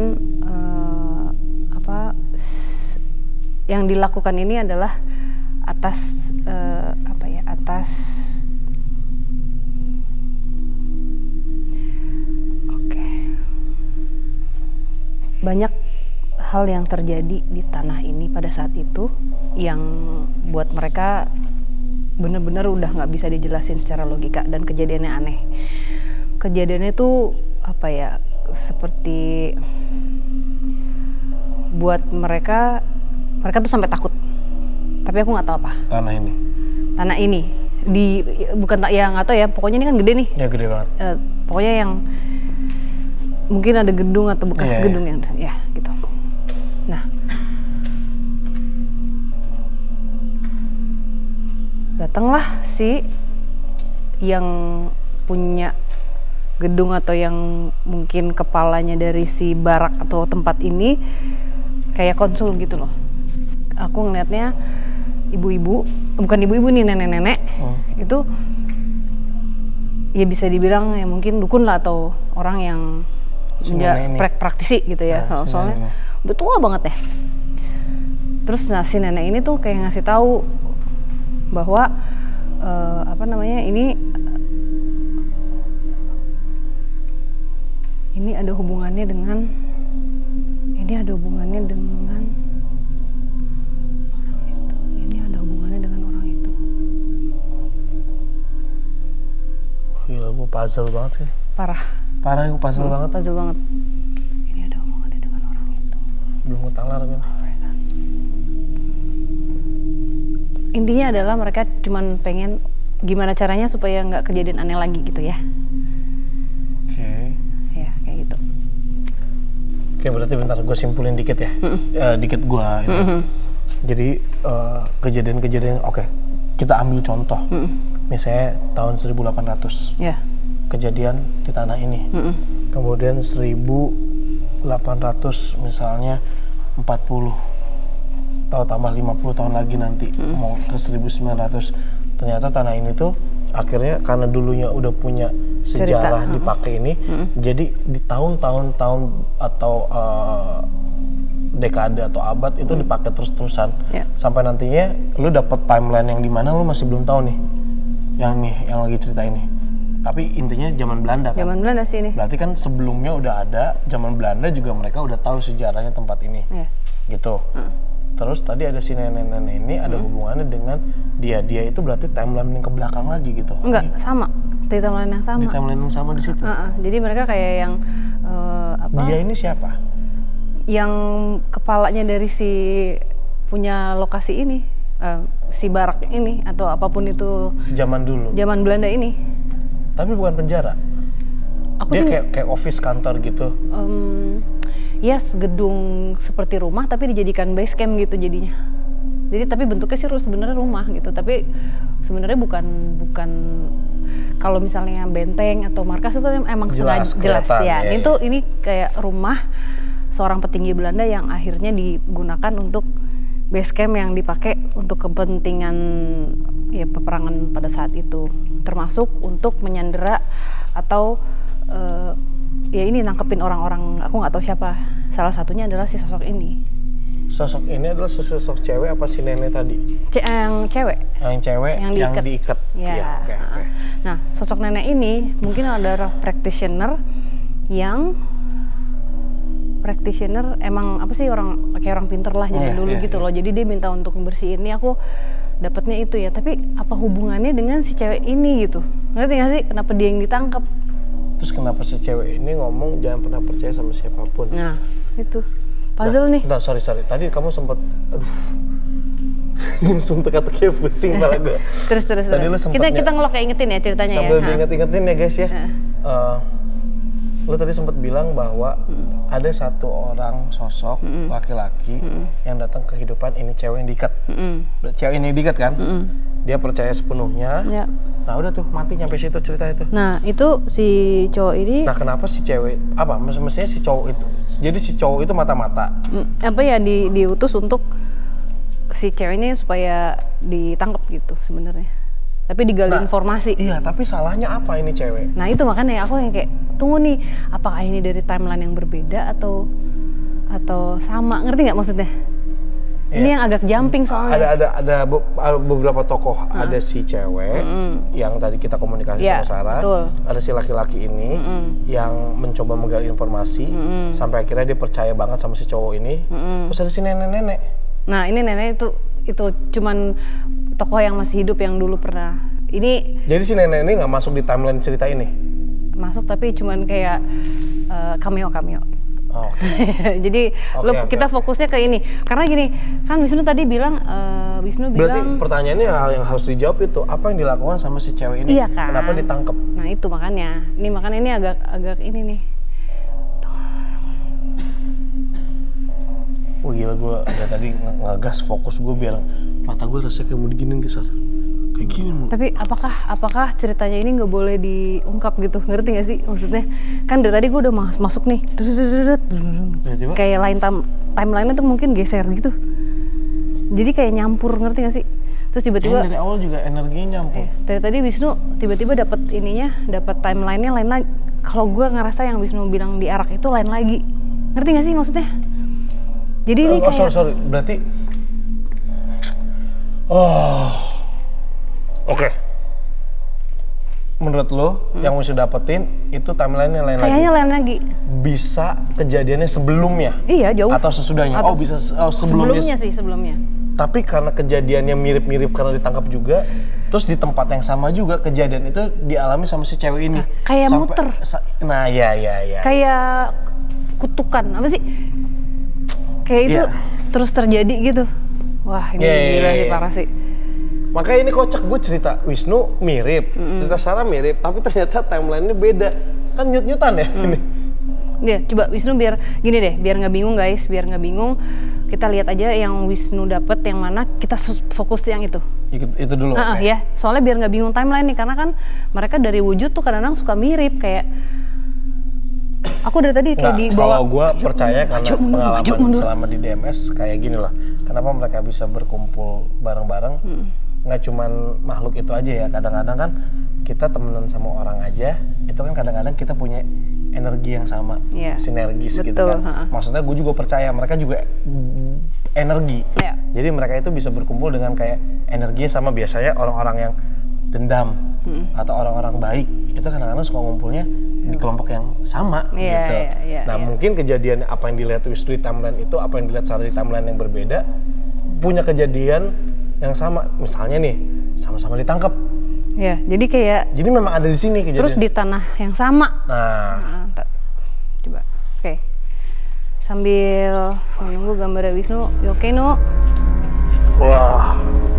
yang dilakukan ini adalah atas banyak hal yang terjadi di tanah ini pada saat itu yang buat mereka benar-benar udah nggak bisa dijelasin secara logika, dan kejadiannya aneh. Kejadiannya tuh seperti buat mereka tuh sampai takut. Tapi aku nggak tahu apa. Tanah ini bukan ya nggak tahu ya. Pokoknya ini kan gede nih. Ya gede banget. Pokoknya yang mungkin ada gedung atau bekas gedung yang ya gitu. Nah, datanglah si yang punya gedung atau yang mungkin kepalanya dari si barak atau tempat ini kayak konsul gitu loh. Aku ngeliatnya bukan ibu-ibu nih, nenek-nenek. Itu ya bisa dibilang ya mungkin dukun lah atau orang yang praktisi gitu ya. Soalnya udah tua banget ya. Terus si nenek ini tuh kayak ngasih tahu bahwa ini ada hubungannya dengan orang itu. Gila, gue puzzle banget sih. Parah, gue puzzle banget. Ini ada hubungannya dengan orang itu. Belum ngetalar kan. Intinya adalah mereka cuman pengen gimana caranya supaya nggak kejadian aneh lagi gitu ya. Oke. Ya kayak gitu. Oke, berarti bentar gue simpulin dikit ya. Dikit gue ini. Jadi kejadian-kejadian, oke, kita ambil contoh. Misalnya tahun 1800. Ya. Kejadian di tanah ini. Kemudian 1800 misalnya 40. Tahu tambah 50 tahun lagi nanti mau ke 1900. Ternyata tanah ini tuh akhirnya karena dulunya udah punya sejarah dipakai ini, jadi di tahun-tahun atau dekade atau abad itu dipakai terus-terusan sampai nantinya lu dapet timeline yang dimana lu masih belum tahu nih yang lagi cerita ini. Tapi intinya zaman Belanda kan? Zaman Belanda sih ini. Berarti kan sebelumnya udah ada, zaman Belanda juga mereka udah tahu sejarahnya tempat ini. Gitu. Terus tadi ada si nenek-nenek ini ada hubungannya dengan dia itu berarti timeline yang ke belakang lagi gitu. Enggak, sama. Di timeline yang sama. Di timeline yang sama di situ. Jadi mereka kayak yang Dia ini siapa? Yang kepalanya dari si punya lokasi ini, si barak ini atau apapun itu. Zaman dulu. Zaman Belanda ini. Tapi bukan penjara. Dia kayak office kantor gitu. Ya, gedung seperti rumah tapi dijadikan base camp gitu jadinya. Jadi tapi bentuknya sih sebenarnya rumah gitu. Tapi sebenarnya bukan kalau misalnya benteng atau markas itu emang jelas ya. Ya. Ini kayak rumah seorang petinggi Belanda yang akhirnya digunakan untuk base camp yang dipakai untuk kepentingan ya peperangan pada saat itu. Termasuk untuk menyandera atau ya ini nangkepin orang-orang, aku nggak tahu siapa. Salah satunya adalah si sosok ini. Sosok ini adalah sosok cewek apa si nenek tadi? Yang cewek. Yang cewek yang diikat. Ya. Okay. Nah, sosok nenek ini mungkin adalah practitioner emang apa sih kayak orang pinter lah zaman dulu gitu loh. Jadi dia minta untuk membersihin ini, aku dapatnya itu ya. Tapi apa hubungannya dengan si cewek ini gitu? Ngerti nggak sih kenapa dia yang ditangkap? Terus kenapa si cewek ini ngomong jangan pernah percaya sama siapapun? Nah, itu puzzle nih. Nah, sorry. Tadi kamu sempat, langsung teka-teki pusing malah gue. Terus. Tadi lu sempet kita ngelok kayak ingetin ya ceritanya sambil diinget-ingetin ya guys ya. Lu tadi sempat bilang bahwa ada satu orang sosok laki-laki yang datang ke kehidupan ini cewek yang diikat. Cewek ini diikat kan? Dia percaya sepenuhnya. Ya. Nah udah tuh mati nyampe situ cerita itu. Nah itu si cowok ini. Nah kenapa si cewek apa? Mestinya si cowok itu. Jadi si cowok itu mata-mata. Apa ya diutus untuk si cewek ini supaya ditangkap gitu sebenarnya. Tapi digali informasi. Iya, tapi salahnya apa ini cewek? Nah itu makanya aku yang kayak tunggu nih, apakah ini dari timeline yang berbeda atau sama? Ngerti nggak maksudnya? Ini yang agak jumping soalnya. Ada beberapa tokoh, ada si cewek yang tadi kita komunikasi sama Sarah, ada si laki-laki ini yang mencoba menggali informasi sampai akhirnya dia percaya banget sama si cowok ini. Terus ada si nenek-nenek. Nah ini nenek itu cuman tokoh yang masih hidup yang dulu pernah ini. Jadi si nenek ini nggak masuk di timeline cerita ini? Masuk tapi cuman kayak cameo. Oh, jadi kita fokusnya ke ini karena gini kan Wisnu tadi bilang berarti pertanyaannya yang harus dijawab itu apa yang dilakukan sama si cewek ini? Iya kan? Kenapa ditangkap? Nah itu makanya ini agak ini nih. Wah gila, gue udah tadi ngegas fokus gue biar mata gue rasanya kayak mau diginin besar kayak gini. Tapi apakah ceritanya ini nggak boleh diungkap gitu, ngerti nggak sih maksudnya? Kan dari tadi gue udah masuk nih, kayak timeline-nya tuh mungkin geser gitu, jadi kayak nyampur, ngerti nggak sih? Terus tiba-tiba dari awal juga energinya nyampur. Dari tadi Wisnu tiba-tiba dapat timeline-nya lain lagi. Kalau gue ngerasa yang Wisnu bilang diarak itu lain lagi, ngerti nggak sih maksudnya? Jadi ini kayak sorry, berarti Oke. Menurut lo yang Wisnu dapetin itu timeline-nya lain kayaknya lagi? lain lagi. Bisa kejadiannya sebelumnya? Iya, jauh. Atau sesudahnya? Bisa sebelumnya. Tapi karena kejadiannya mirip-mirip karena ditangkap juga, terus di tempat yang sama juga kejadian itu dialami sama si cewek ini. Kayak muter. Ya. Kayak kutukan, apa sih? Kayak itu terus terjadi gitu. Wah ini gila sih, parah sih. Makanya ini kocak, gue cerita Wisnu mirip, cerita Sarah mirip, tapi ternyata timeline-nya beda. Kan nyut-nyutan ya ini. Dia coba Wisnu biar gini deh, biar nggak bingung guys, biar nggak bingung. Kita lihat aja yang Wisnu dapet yang mana, kita fokus yang itu. Itu dulu. Ya, soalnya biar nggak bingung timeline nih, karena kan mereka dari wujud tuh kadang-kadang suka mirip kayak. Aku dari tadi kayak dibawa. Kalau gue percaya karena pengalaman selama di DMS kayak gini lah. Kenapa mereka bisa berkumpul bareng-bareng? Nggak cuman makhluk itu aja ya. Kadang-kadang kan kita temenan sama orang aja, itu kan kadang-kadang kita punya energi yang sama, sinergis gitu kan. Maksudnya gue juga percaya mereka juga energi. Jadi mereka itu bisa berkumpul dengan kayak energinya sama. Biasanya orang-orang yang dendam atau orang-orang baik itu kadang-kadang suka ngumpulnya di kelompok yang sama gitu. Mungkin kejadian apa yang dilihat Wisnu di timeline itu, apa yang dilihat Sarah di timeline yang berbeda, punya kejadian yang sama. Misalnya nih, sama-sama ditangkap. Ya, jadi kayak. Jadi memang ada di sini kejadian. Terus di tanah yang sama. Nah, Coba, oke. Sambil menunggu gambar Wisnu, you oke Nu? wah.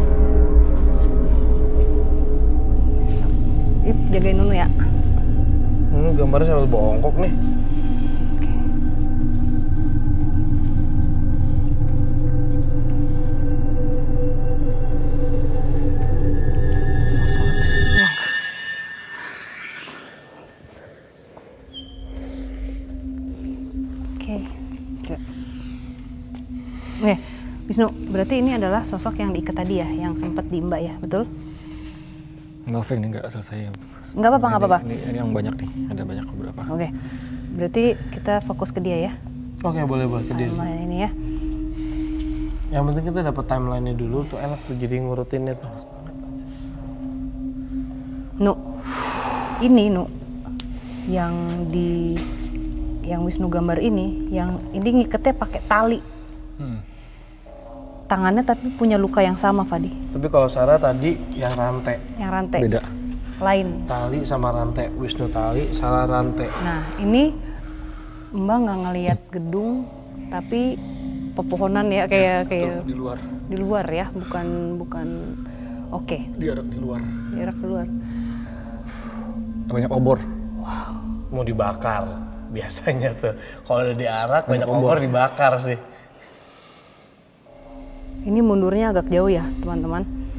Ip, jagain Nunu ya. Gambarnya sambil bongkok nih. Oke, Wisnu, berarti ini adalah sosok yang diikat tadi ya, yang sempat di Mbak ya, betul? Maaf ini nggak selesai. Nggak apa-apa, nggak apa-apa. Ini yang banyak nih, ada banyak beberapa. Oke, berarti kita fokus ke dia ya. Oke, boleh ke dia. Timeline ini ya. Yang penting kita dapat timelinenya dulu tuh enak tuh jadi ngurutinnya tuh. Nu, ini Nu, yang Wisnu gambar ini ngiketnya pakai tali. Tangannya tapi punya luka yang sama, Fadi. Tapi kalau Sarah tadi yang rantai. Yang rantai. Beda. Lain. Tali sama rantai. Wisnu tali, Sarah rantai. Nah, ini Mbak nggak ngelihat gedung, tapi pepohonan ya kayak Di luar. di luar ya, bukan oke. Diarak di luar. Diarak di luar. Banyak obor. Mau dibakar biasanya tuh. Kalau udah diarak banyak obor dibakar sih. Ini mundurnya agak jauh ya, teman-teman.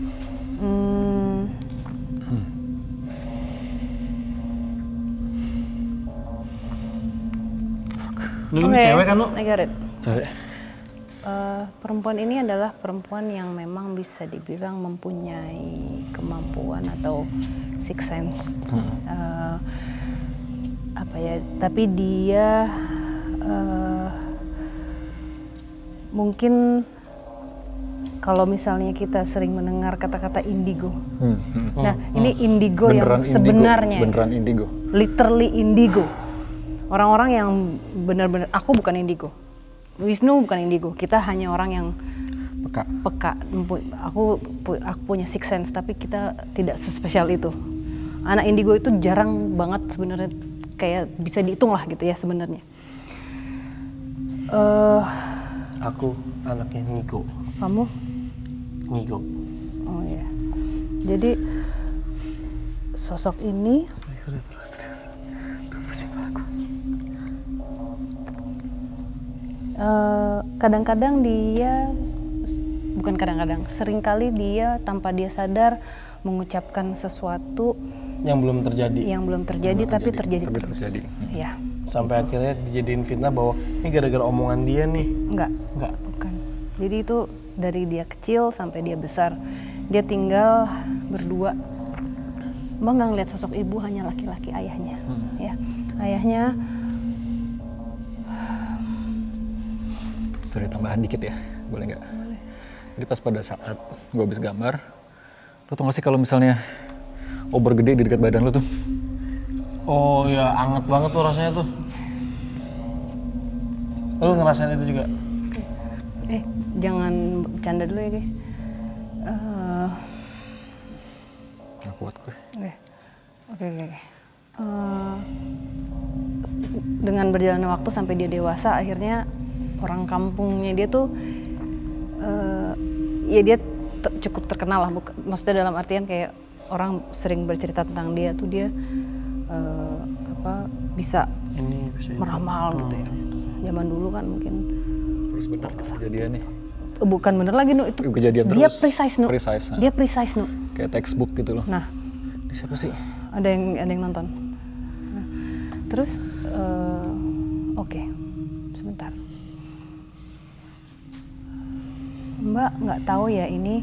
Lu ini cewek kan lu? I got it. Cewek. Perempuan ini adalah perempuan yang memang bisa dibilang mempunyai kemampuan atau sixth sense. Tapi dia mungkin kalau misalnya kita sering mendengar kata-kata indigo. Nah, ini indigo Beneran yang sebenarnya. Beneran indigo. Literally indigo. Orang-orang yang benar-benar, aku bukan indigo. Wisnu bukan indigo. Kita hanya orang yang peka. Aku punya sixth sense, tapi kita tidak sespesial itu. Anak indigo itu jarang banget sebenarnya, kayak bisa dihitung lah gitu ya sebenarnya. Aku anaknya Niko. Kamu? Niko. Oh ya. Jadi sosok ini kadang-kadang dia, bukan kadang-kadang, seringkali dia tanpa dia sadar mengucapkan sesuatu yang belum terjadi. Tapi terjadi. Ya. Sampai akhirnya dijadiin fitnah bahwa ini gara-gara omongan dia nih. Enggak. Bukan. Jadi itu dari dia kecil sampai dia besar, dia tinggal berdua. Mbak nggak ngeliat sosok ibu, hanya laki-laki ayahnya. Ya, ayahnya. Sorry, tambahan dikit ya, boleh nggak? Boleh. Jadi pas pada saat gue habis gambar, lo tau gak sih kalau misalnya obor gede di dekat badan lo tuh? Oh ya, anget banget tuh rasanya tuh. Lo ngerasain itu juga? Jangan bercanda dulu ya guys. Gak kuat gue. Oke. Dengan berjalannya waktu sampai dia dewasa, akhirnya orang kampungnya dia tuh, ya dia cukup terkenal lah. Maksudnya dalam artian kayak orang sering bercerita tentang dia tuh, dia bisa meramal gitu ya. Zaman dulu kan mungkin. Terus bener kejadiannya? Bukan bener lagi Nu, itu kejadian dia terus. precise Nu. Dia precise Nu. Kayak textbook gitu loh. Nah, ini siapa sih? Ada yang nonton. Nah, terus oke. Sebentar. Mbak nggak tahu ya ini,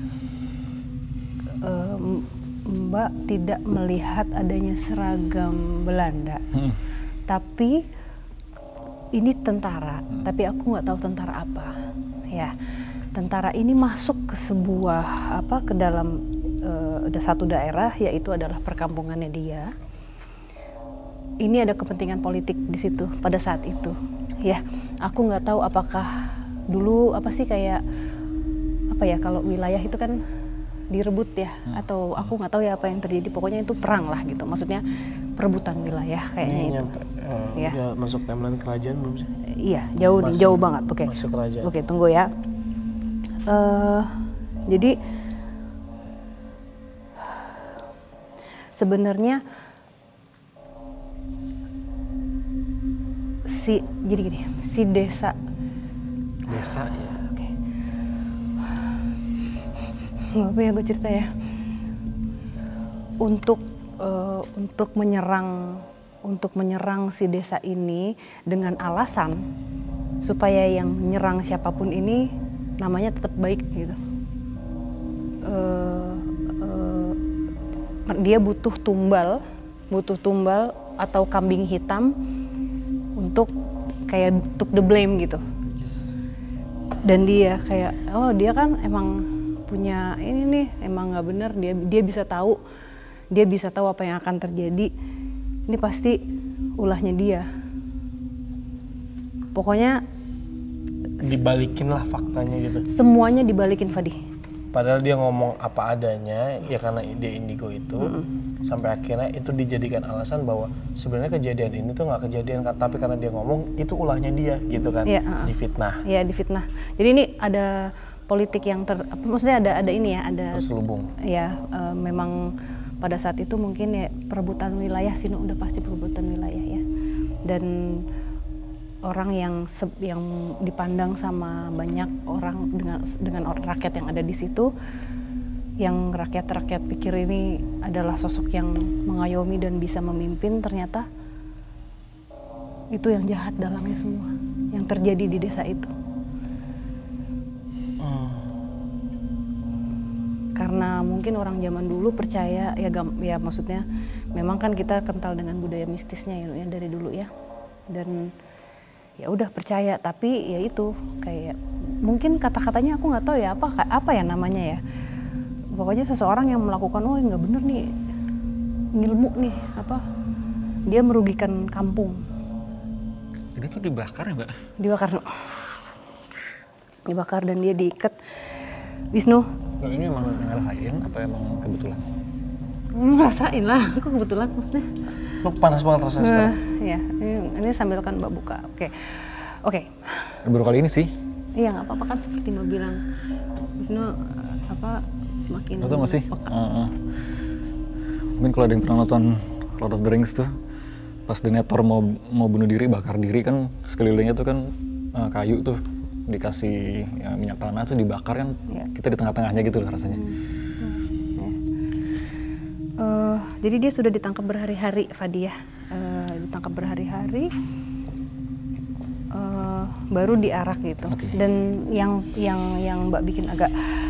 Mbak tidak melihat adanya seragam Belanda, tapi ini tentara, tapi aku nggak tahu tentara apa. Ya, tentara ini masuk ke sebuah ke dalam satu daerah, yaitu adalah perkampungannya dia. Ini ada kepentingan politik di situ pada saat itu. Ya, aku nggak tahu apakah dulu kayak apa ya, kalau wilayah itu kan direbut ya, atau aku nggak tahu ya apa yang terjadi, pokoknya itu perang lah gitu, maksudnya perebutan wilayah kayaknya itu. Ya. Masuk timeline kerajaan belum sih? Iya, jauh nih, jauh banget. Oke. Masuk kerajaan. Oke, tunggu ya. Jadi sebenarnya jadi gini, si desa ya. Oke. Nggak apa ya gue cerita ya. Untuk menyerang si desa ini dengan alasan supaya yang menyerang siapapun ini namanya tetap baik gitu. Dia butuh tumbal atau kambing hitam untuk the blame gitu. Dan dia kayak, oh dia kan emang punya ini nih, emang nggak bener, dia bisa tahu apa yang akan terjadi. Ini pasti ulahnya dia. Pokoknya dibalikin lah faktanya gitu. Semuanya dibalikin, Fadi. Padahal dia ngomong apa adanya, ya karena dia indigo itu, sampai akhirnya itu dijadikan alasan bahwa sebenarnya kejadian ini tuh nggak kejadian, tapi karena dia ngomong itu ulahnya dia, gitu kan? Ya, difitnah. Iya, difitnah. Jadi ini ada politik yang maksudnya ada ini ya, ada terselubung. Ya, memang pada saat itu mungkin ya perebutan wilayah sih, udah pasti perebutan wilayah ya. Dan orang yang dipandang sama banyak orang dengan rakyat yang ada di situ, yang rakyat pikir ini adalah sosok yang mengayomi dan bisa memimpin, ternyata itu yang jahat dalamnya semua yang terjadi di desa itu. Karena mungkin orang zaman dulu percaya ya maksudnya memang kan kita kental dengan budaya mistisnya ya dari dulu ya, dan ya udah percaya, tapi ya itu kayak mungkin kata-katanya aku nggak tahu ya apa ya namanya ya, pokoknya seseorang yang melakukan nggak bener nih, ngilmu nih apa, dia merugikan kampung. Jadi itu dibakar ya, Mbak? Dibakar dan dia diikat. Wisnu, ini emang ngerasain apa emang kebetulan? Ngerasain lah, aku kebetulan maksudnya. Lu panas banget rasanya sekarang. Ya, ini sambil kan Mbak buka. Oke. Baru kali ini sih. Iya, nggak apa-apa kan, seperti Mbak bilang, Wisnu semakin. Lo tau nggak sih? Mungkin kalau ada yang pernah nonton Lord of the Rings tuh, pas Denethor mau bunuh diri, bakar diri kan, sekelilingnya tuh kan kayu tuh dikasih minyak tanah tuh dibakar kan, kita di tengah-tengahnya gitu loh rasanya. Jadi dia sudah ditangkap berhari-hari, Fadi ya, ditangkap berhari-hari, baru diarak gitu. Okay. Dan yang Mbak bikin agak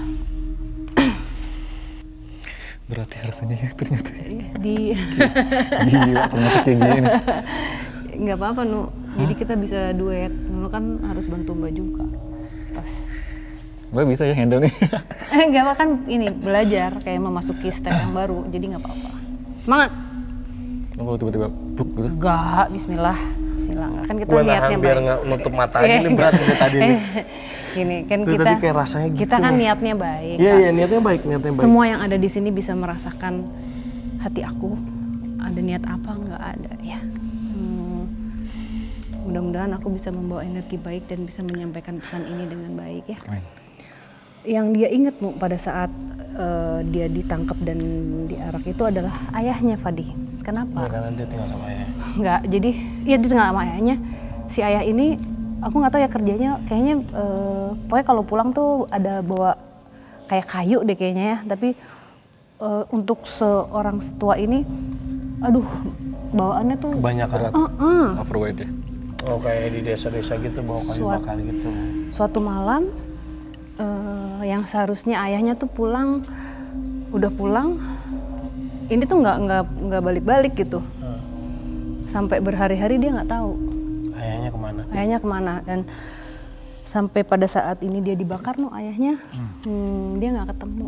berarti rasanya ya ternyata. Gila, ternyata kayak gini. Nggak apa-apa, Nu. Jadi kita bisa duet. Dulu kan harus bantu Mbak juga. Pas. Mbak bisa ya handle nih. Nggak apa, kan ini belajar kayak memasuki step yang baru. Jadi nggak apa-apa. Semangat. Kalau tiba-tiba buk gitu. Enggak, bismillah. Enggak kan kita gua niatnya biar baik. Nggak nutup mata ini berat ini tadi nih. Gini kan itu kita. Tadi kayak rasanya gitu. Kita kan niatnya baik. Iya, niatnya baik. Semua yang ada di sini bisa merasakan hati aku. Ada niat apa nggak ada ya. Mudah-mudahan aku bisa membawa energi baik dan bisa menyampaikan pesan ini dengan baik ya. Amin. Yang dia ingat pada saat dia ditangkap dan diarak itu adalah ayahnya, Fadi. Kenapa? Ya, karena dia tinggal sama ayahnya. Enggak, jadi ya dia tinggal sama ayahnya. Si ayah ini aku nggak tahu ya kerjanya, kayaknya pokoknya kalau pulang tuh ada bawa kayak kayu deh kayaknya ya. Tapi untuk seorang setua ini, aduh bawaannya tuh kebanyakan. Overweight ya. Oh, kayak di desa-desa gitu bawa kayu bakar gitu. Suatu malam yang seharusnya ayahnya tuh udah pulang, ini tuh nggak balik-balik gitu. Sampai berhari-hari dia nggak tahu. Ayahnya kemana? Dan sampai pada saat ini dia dibakar, ayahnya dia nggak ketemu.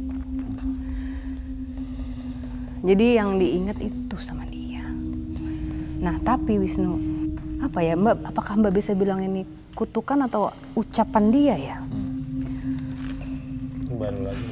Jadi yang diingat itu sama dia. Nah tapi Wisnu, apa ya Mbak? Apakah Mbak bisa bilang ini kutukan atau ucapan dia ya? baru lagi.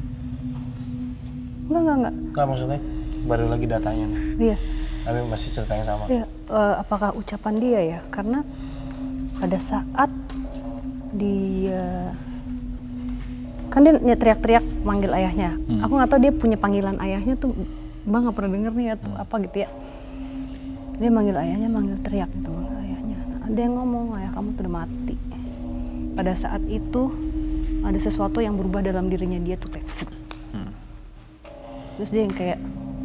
Enggak. Enggak, maksudnya baru lagi datanya nih. Iya. Tapi masih ceritanya sama. Iya. Apakah ucapan dia ya? Karena pada saat dia kan dia teriak-teriak manggil ayahnya. Aku nggak tahu dia punya panggilan ayahnya tuh, Bang nggak pernah denger nih atau apa gitu ya. Dia manggil ayahnya, manggil teriak gitu manggil ayahnya. Ada yang ngomong, ayah kamu tuh udah mati. Pada saat itu ada sesuatu yang berubah dalam dirinya dia tuh kayak terus dia yang kayak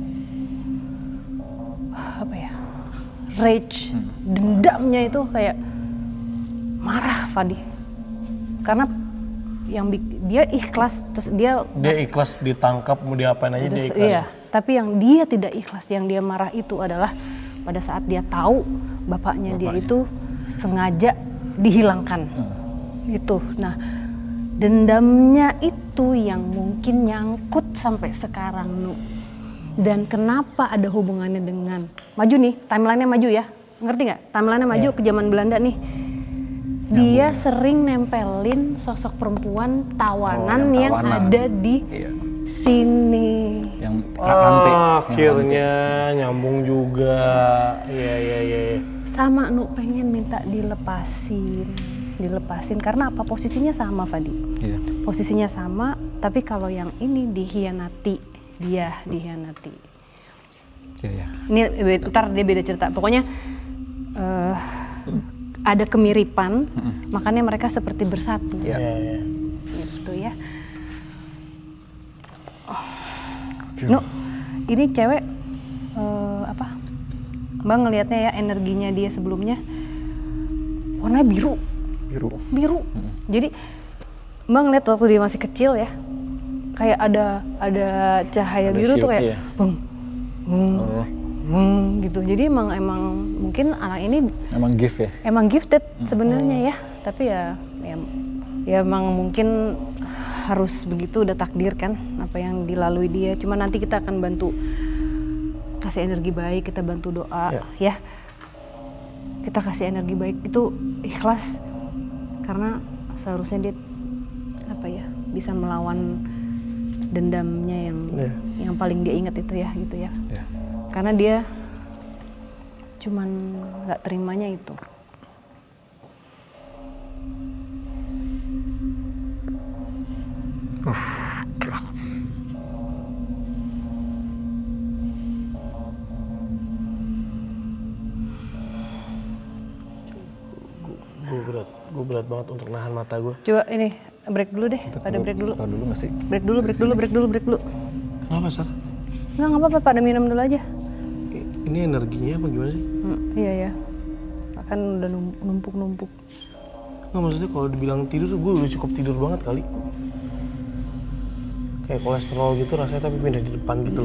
apa ya, rage, dendamnya itu kayak marah Fadi, karena yang dia ikhlas, terus dia ikhlas ditangkap, mau diapain aja dia ikhlas. Iya, tapi yang dia tidak ikhlas, yang dia marah itu adalah pada saat dia tahu bapaknya dia itu sengaja dihilangkan. Itu. Nah, dendamnya itu yang mungkin nyangkut sampai sekarang, Nu. Dan kenapa ada hubungannya dengan maju nih, timeline-nya maju ya. Ngerti nggak? Timeline-nya maju ke zaman Belanda nih. Dia sering nempelin sosok perempuan tawanan yang ada di sini. Yang rantai. Akhirnya nyambung juga. Iya. Sama Nu pengen minta dilepasin karena apa? Posisinya sama Fadi. Iya. Posisinya sama, tapi kalau yang ini dihianati, dia dihianati. Iya. Ini ntar dia beda cerita. Pokoknya ada kemiripan, makanya mereka seperti bersatu. Iya. Gitu ya. Nu, ini cewek apa? Mbak ngelihatnya ya energinya dia sebelumnya warnanya biru. Jadi Mbak ngeliat waktu dia masih kecil ya, kayak ada cahaya biru tuh kayak gitu. Jadi emang mungkin anak ini Emang gift ya? emang gifted sebenarnya ya, tapi ya emang mungkin harus begitu, udah takdir kan apa yang dilalui dia. Cuma nanti kita akan bantu kasih energi baik, kita bantu doa ya. Kita kasih energi baik itu ikhlas, karena seharusnya dia apa ya, bisa melawan dendamnya yang paling dia ingat itu ya gitu ya. Karena dia cuman nggak terimanya itu. Gue berat banget untuk nahan mata gue. Coba ini break dulu deh. Pada break dulu. Dulu nggak sih? Break dulu. Kenapa, Sar? Nggak apa-apa, pada minum dulu aja. Ini energinya apa gimana sih? Iya ya. Kan udah numpuk. Nggak, maksudnya kalau dibilang tidur, gue udah cukup tidur banget kali. Kayak kolesterol gitu rasanya, tapi pindah di depan gitu.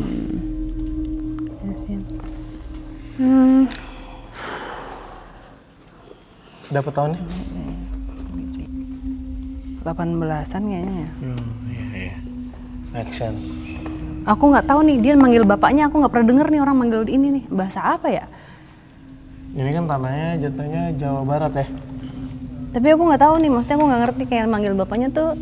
Dapat tahunnya? 18-an kayaknya ya. Iya. Make sense. Aku nggak tahu nih, dia manggil bapaknya, aku nggak pernah denger nih orang manggil ini nih. Bahasa apa ya? Ini kan tanahnya jatuhnya Jawa Barat ya? Tapi aku nggak tahu nih, maksudnya aku nggak ngerti kayak manggil bapaknya tuh.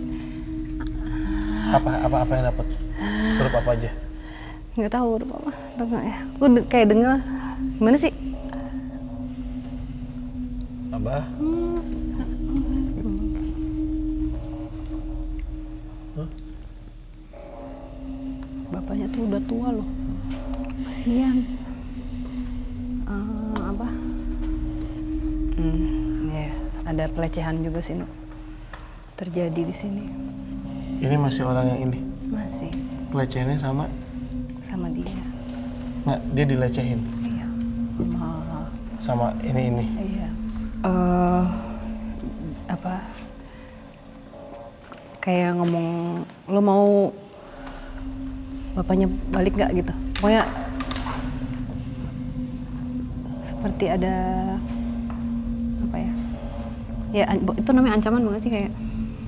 Apa yang dapat? Huruf apa aja? Nggak tahu huruf apa. Tahu nggak ya? Aku kayak denger, gimana sih? Abah? Bapaknya tuh udah tua loh, kasihan. Apa? Ya, ada pelecehan juga sih, terjadi di sini. Ini masih orang yang ini? Masih. Pelecehannya sama dia. Nggak, dia dilecehin? Iya. Sama ini? Iya. Apa? Kayak ngomong, lo mau bapaknya balik nggak gitu? Pokoknya seperti ada apa ya? Ya itu namanya ancaman banget sih kayak.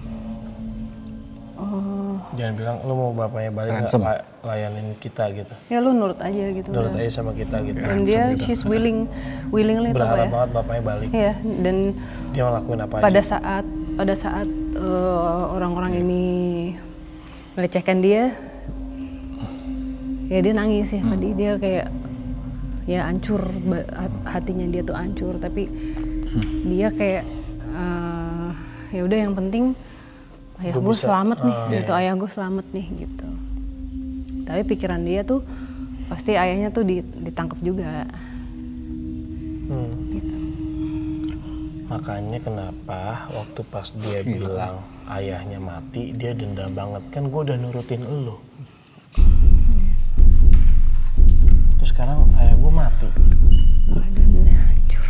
Jangan bilang lo mau bapaknya balik nggak layanin kita gitu. Ya lo nurut aja gitu. Nurut aja sama kita gitu. Dan dia gitu. She's willingly berharap ya? banget bapaknya balik. Iya, dan dia ngelakuin apa pada aja. Pada saat orang-orang ini melecehkan dia, ya dia nangis ya. Dia kayak ya hancur, hatinya dia tuh hancur, tapi dia kayak ya udah yang penting ayah gue selamat nih gitu, ayah gue selamat nih gitu. Tapi pikiran dia tuh pasti ayahnya tuh ditangkap juga. Gitu. Makanya kenapa waktu pas dia bilang ayahnya mati, dia dendam banget. Kan gue udah nurutin elu. Terus sekarang ayah gue mati. Badannya hancur.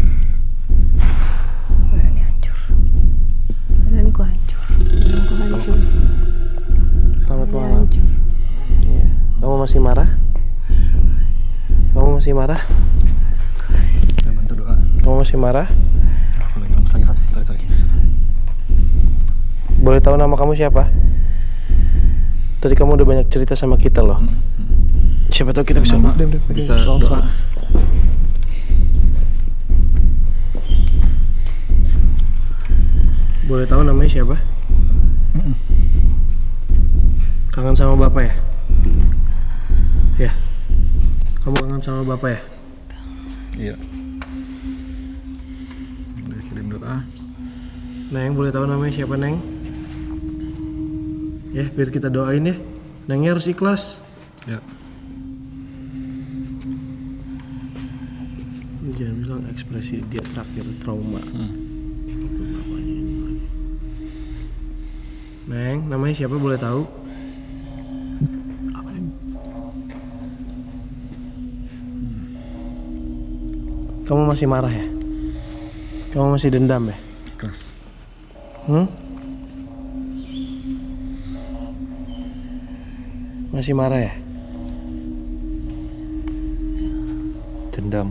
Badannya hancur. Badanku hancur. Badanku hancur. Selamat Badannya malam. hancur. Iya. Kamu masih marah? Kamu masih marah? Bantu doa. Kamu masih marah? Boleh lemes lagi, Fat. Sorry. Boleh tahu nama kamu siapa? Tadi kamu udah banyak cerita sama kita loh. Siapa tahu kita bisa Bisa doa. Boleh tahu namanya siapa? Kangen sama bapak ya? Ya. Kamu kangen sama bapak ya? Iya. Udah kirim doa. Neng, boleh tahu namanya siapa, Neng? Ya, biar kita doain ya. Nengnya harus ikhlas. Ya. Jangan bilang ekspresi dia terakhir trauma. Waktu bapaknya ini lagi. Neng, namanya siapa boleh tahu? Apa Neng? Kamu masih marah ya? Kamu masih dendam ya? Ikhlas. Masih marah ya? Dendam.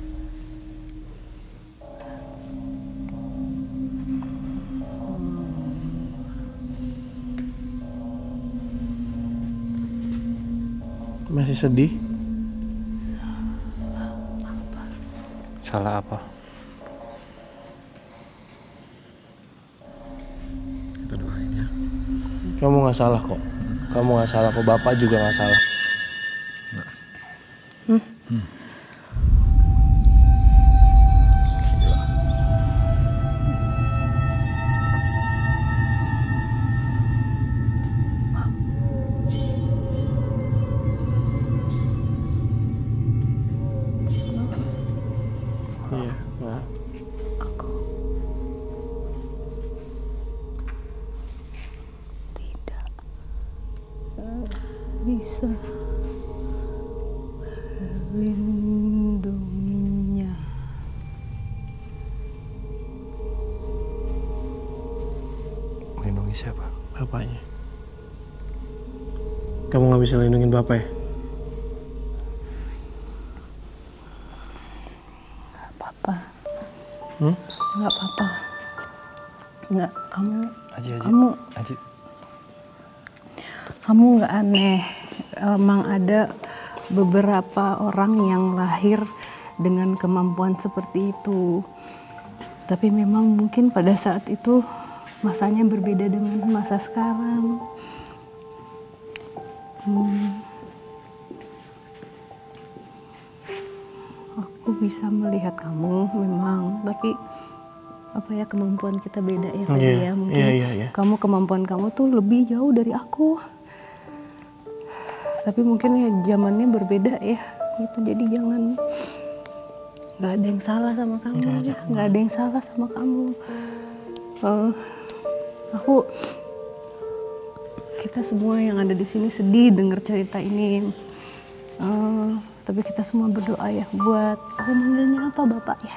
Masih sedih? Salah apa? Kita doain ya. Kamu nggak salah kok. Kamu nggak salah kok. Bapak juga nggak salah. Iya, nah. Aku tidak bisa melindunginya. Melindungi siapa? Bapaknya. Kamu nggak bisa lindungin bapak ya? Gak apa-apa. Hmm? Gak apa-apa. Nggak, Aji. kamu nggak aneh. Emang ada beberapa orang yang lahir dengan kemampuan seperti itu. Tapi memang mungkin pada saat itu masanya berbeda dengan masa sekarang. Aku bisa melihat kamu memang, tapi apa ya, kemampuan kita beda ya kali ya. Mungkin Iya. kamu, kemampuan kamu tuh lebih jauh dari aku. Tapi mungkin ya zamannya berbeda ya gitu. Jadi jangan, nggak ada yang salah sama kamu ya. Nggak ada yang salah sama kamu. Kita semua yang ada di sini sedih dengar cerita ini. Tapi kita semua berdoa ya buat, aku manggilnya apa bapak ya?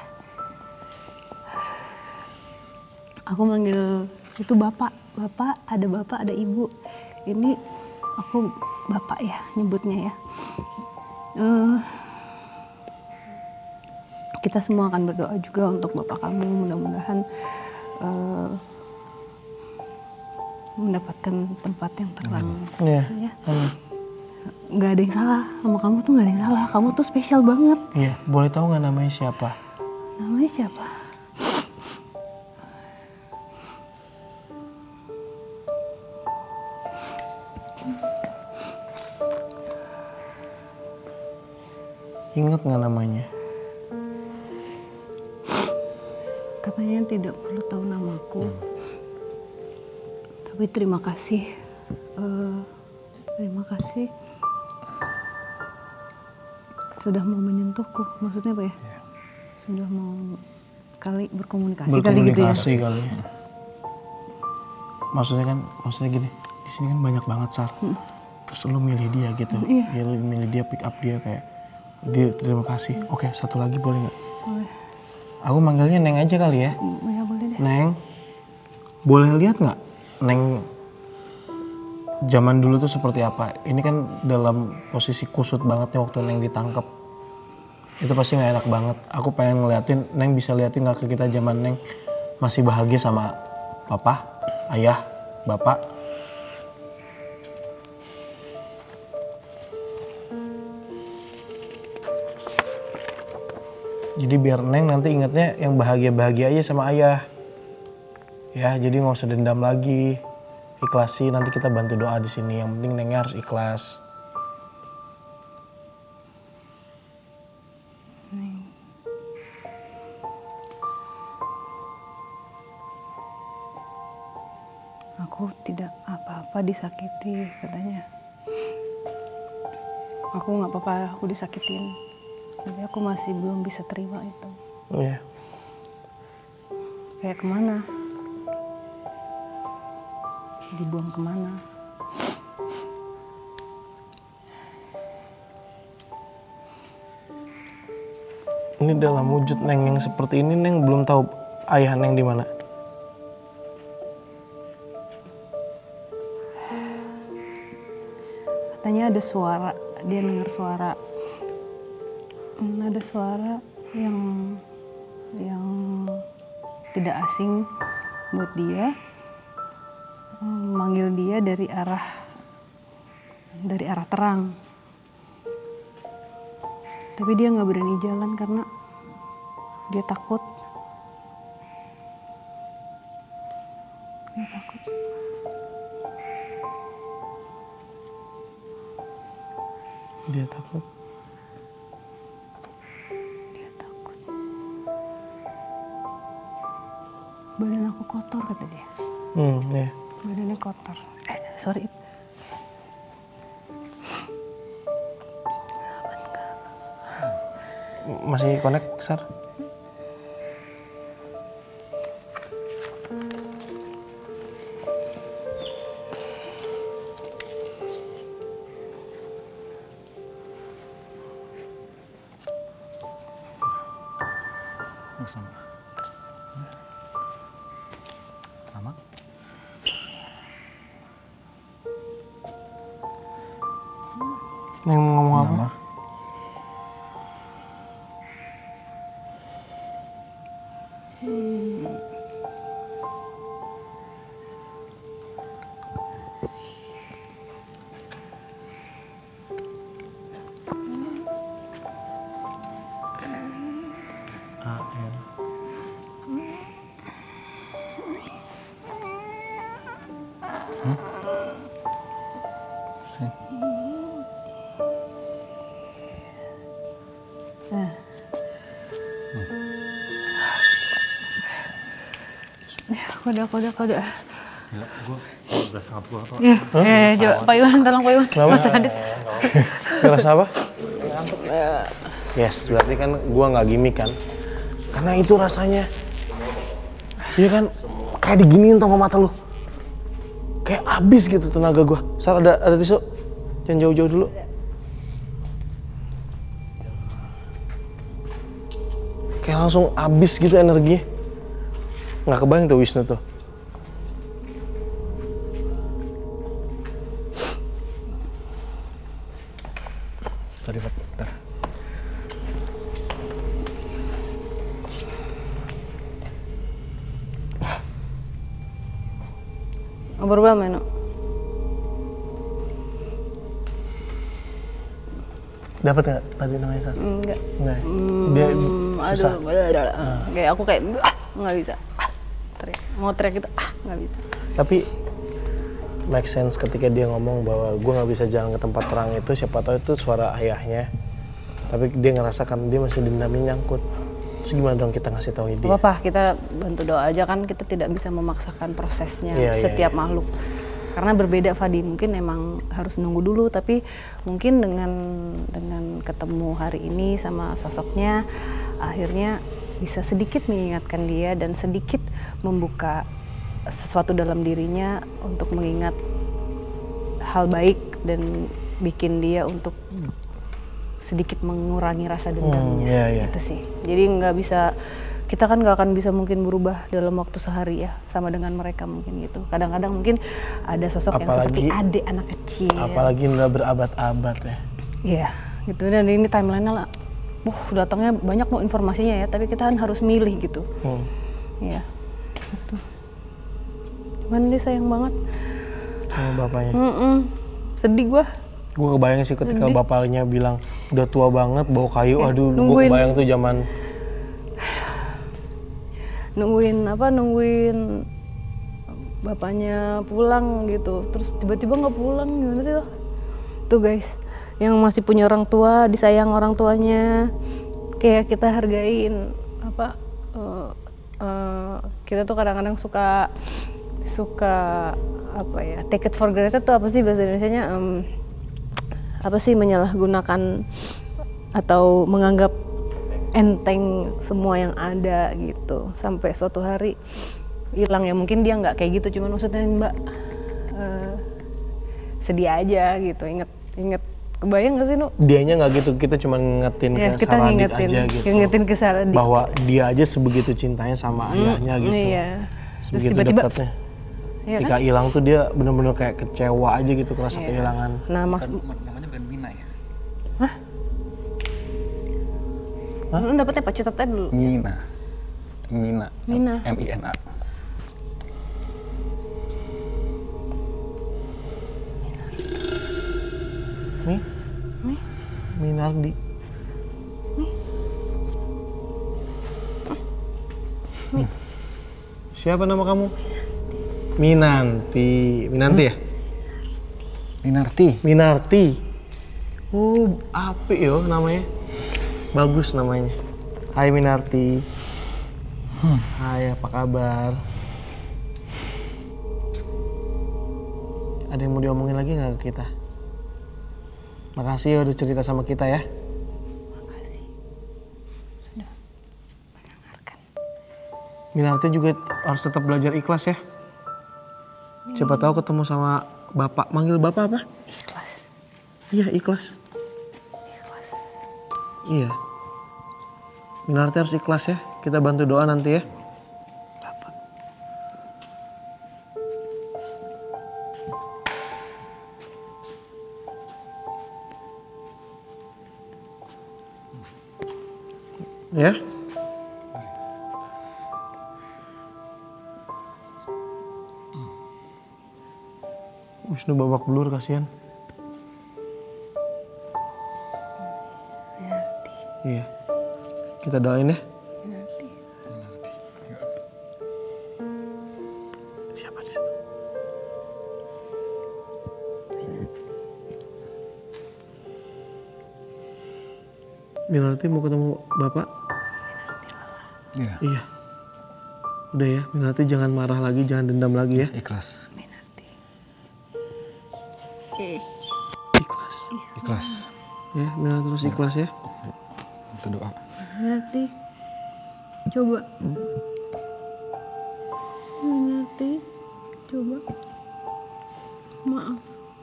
Aku manggil itu bapak, ada ibu. Ini aku bapak ya nyebutnya ya. Kita semua akan berdoa juga untuk bapak kamu, mudah-mudahan mendapatkan tempat yang terang. Iya. Ya. Nggak ada yang salah sama kamu tuh, nggak ada yang salah. Kamu tuh spesial banget. Iya. Boleh tahu nggak namanya siapa? Namanya siapa? Ingat nggak namanya? Katanya tidak perlu tahu namaku. Tapi terima kasih. Terima kasih sudah mau menyentuhku. Maksudnya apa ya? Sudah mau kali berkomunikasi kali gitu ya. Kali. Maksudnya gini, di sini kan banyak banget Sar. Terus lu milih dia gitu. Ya lu milih dia, pick up dia kayak dia terima kasih. Oke, satu lagi boleh nggak? Boleh. Aku manggilnya Neng aja kali ya. Ya boleh deh. Neng, boleh lihat nggak Neng zaman dulu tuh seperti apa? Ini kan dalam posisi kusut banget nih waktu Neng ditangkap. Itu pasti nggak enak banget. Aku pengen ngeliatin, Neng bisa liatin nggak ke kita zaman Neng masih bahagia sama papa, ayah, bapak. Jadi biar Neng nanti ingatnya yang bahagia-bahagia aja sama ayah. Ya, jadi nggak usah dendam lagi. Ikhlasi, nanti kita bantu doa di sini. Yang penting Nengnya harus ikhlas. Aku tidak apa-apa disakiti katanya. Aku nggak apa-apa, aku disakitin. Tapi aku masih belum bisa terima itu. Iya. Kayak kemana? Dibuang kemana? Ini dalam wujud Neng yang seperti ini, Neng belum tahu ayah Neng di mana. Katanya ada suara, dia dengar suara. Ada suara yang tidak asing buat dia, manggil dia dari arah terang. Tapi dia nggak berani jalan karena dia takut. Dia takut. Dia takut. Dia takut. Badan aku kotor kata dia. Iya. Badannya kotor. Sorry. Masih connect, Sar? Sama? Neng mau ngomong apa? Nama? Aku udah. Gila, gue udah sangat gue apa? Coba Pak Iwan, tolong Pak Iwan. Mas Adit. Ngerasa apa? Yes, berarti kan gua nggak gimmick kan? Karena itu rasanya, iya kan? Kayak diginiin tau mata lu, kayak abis gitu tenaga gua. Sar, ada tisu? Jangan jauh-jauh dulu. Kayak langsung abis gitu energinya. Nggak kebayang tuh Wisnu tuh. Sorry, Pak. Bentar. Berubah menu. Dapat nggak tadi namanya, Sar? Enggak. Nggak. Dia susah. Kayak aku kayak nggak bisa. Mau teriak gitu, nggak bisa. Tapi make sense ketika dia ngomong bahwa gue nggak bisa jalan ke tempat terang itu, siapa tahu itu suara ayahnya. tapi dia ngerasakan dia masih dendamnya nyangkut. Terus gimana dong kita ngasih tahu dia? Apa-apa, kita bantu doa aja kan, kita tidak bisa memaksakan prosesnya setiap makhluk. Karena berbeda Fadi, mungkin emang harus nunggu dulu, tapi mungkin dengan ketemu hari ini sama sosoknya, akhirnya bisa sedikit mengingatkan dia dan sedikit membuka sesuatu dalam dirinya untuk mengingat hal baik dan bikin dia untuk sedikit mengurangi rasa dendamnya. Gitu sih. Jadi kita kan nggak akan bisa mungkin berubah dalam waktu sehari ya, sama dengan mereka mungkin gitu. Kadang-kadang mungkin ada sosok yang seperti adik anak kecil. Apalagi udah berabad-abad ya. Iya, gitu. Dan ini timeline-nya lah, datangnya banyak loh informasinya ya, tapi kita kan harus milih gitu. Iya, gitu. Cuman dia sayang banget sama bapaknya. Sedih gua. Gue kebayang sih ketika bapaknya bilang udah tua banget, bawa kayu, aduh gue kebayang tuh zaman nungguin bapaknya pulang gitu, terus tiba-tiba nggak pulang, gimana sih tuh guys, yang masih punya orang tua, disayang orang tuanya, kayak kita hargain kita tuh kadang-kadang suka apa ya, take it for granted tuh apa sih bahasa Indonesianya, apa sih, menyalahgunakan atau menganggap enteng semua yang ada gitu, sampai suatu hari hilang ya. Mungkin dia nggak kayak gitu, cuman maksudnya Mbak sedih aja gitu, inget kebayang nggak sih Nu? Dianya nggak gitu, kita cuma ngingetin ke Saradit aja gitu, ngingetin ke Saradit bahwa dia aja sebegitu cintanya sama ayahnya gitu, sebegitu dekatnya. Ketika hilang tuh dia bener-bener kayak kecewa aja gitu, kerasa kehilangan. Nah namanya bukan Mina ya? Hah? Lu dapetnya apa? Catatnya dulu. Mina. Mina. M-I-N-A. Minardi. Siapa nama kamu? Minanti ya? Minarti. Oh, apik yo namanya. Bagus namanya. Hai Minarti. Hai, apa kabar? Ada yang mau diomongin lagi nggak ke kita? Makasih ya udah cerita sama kita ya. Makasih. Sudah mendengarkan. Minarti juga harus tetap belajar ikhlas ya. Siapa tahu ketemu sama bapak. Manggil bapak apa? Ikhlas. Iya, ikhlas. Iya. Minarti harus ikhlas ya. Kita bantu doa nanti ya. Bapak. Ya. Wisnu babak belur, kasihan. Iya. Kita doain ya. Siapa di situ? Minarti mau ketemu Bapak? Iya. Iya. Udah ya, Minarti jangan marah lagi, jangan dendam lagi ya. Ikhlas. Ikhlas. Ya, Minarti terus ikhlas ya. Itu doa. Minarti, coba. Minarti, coba. Maaf.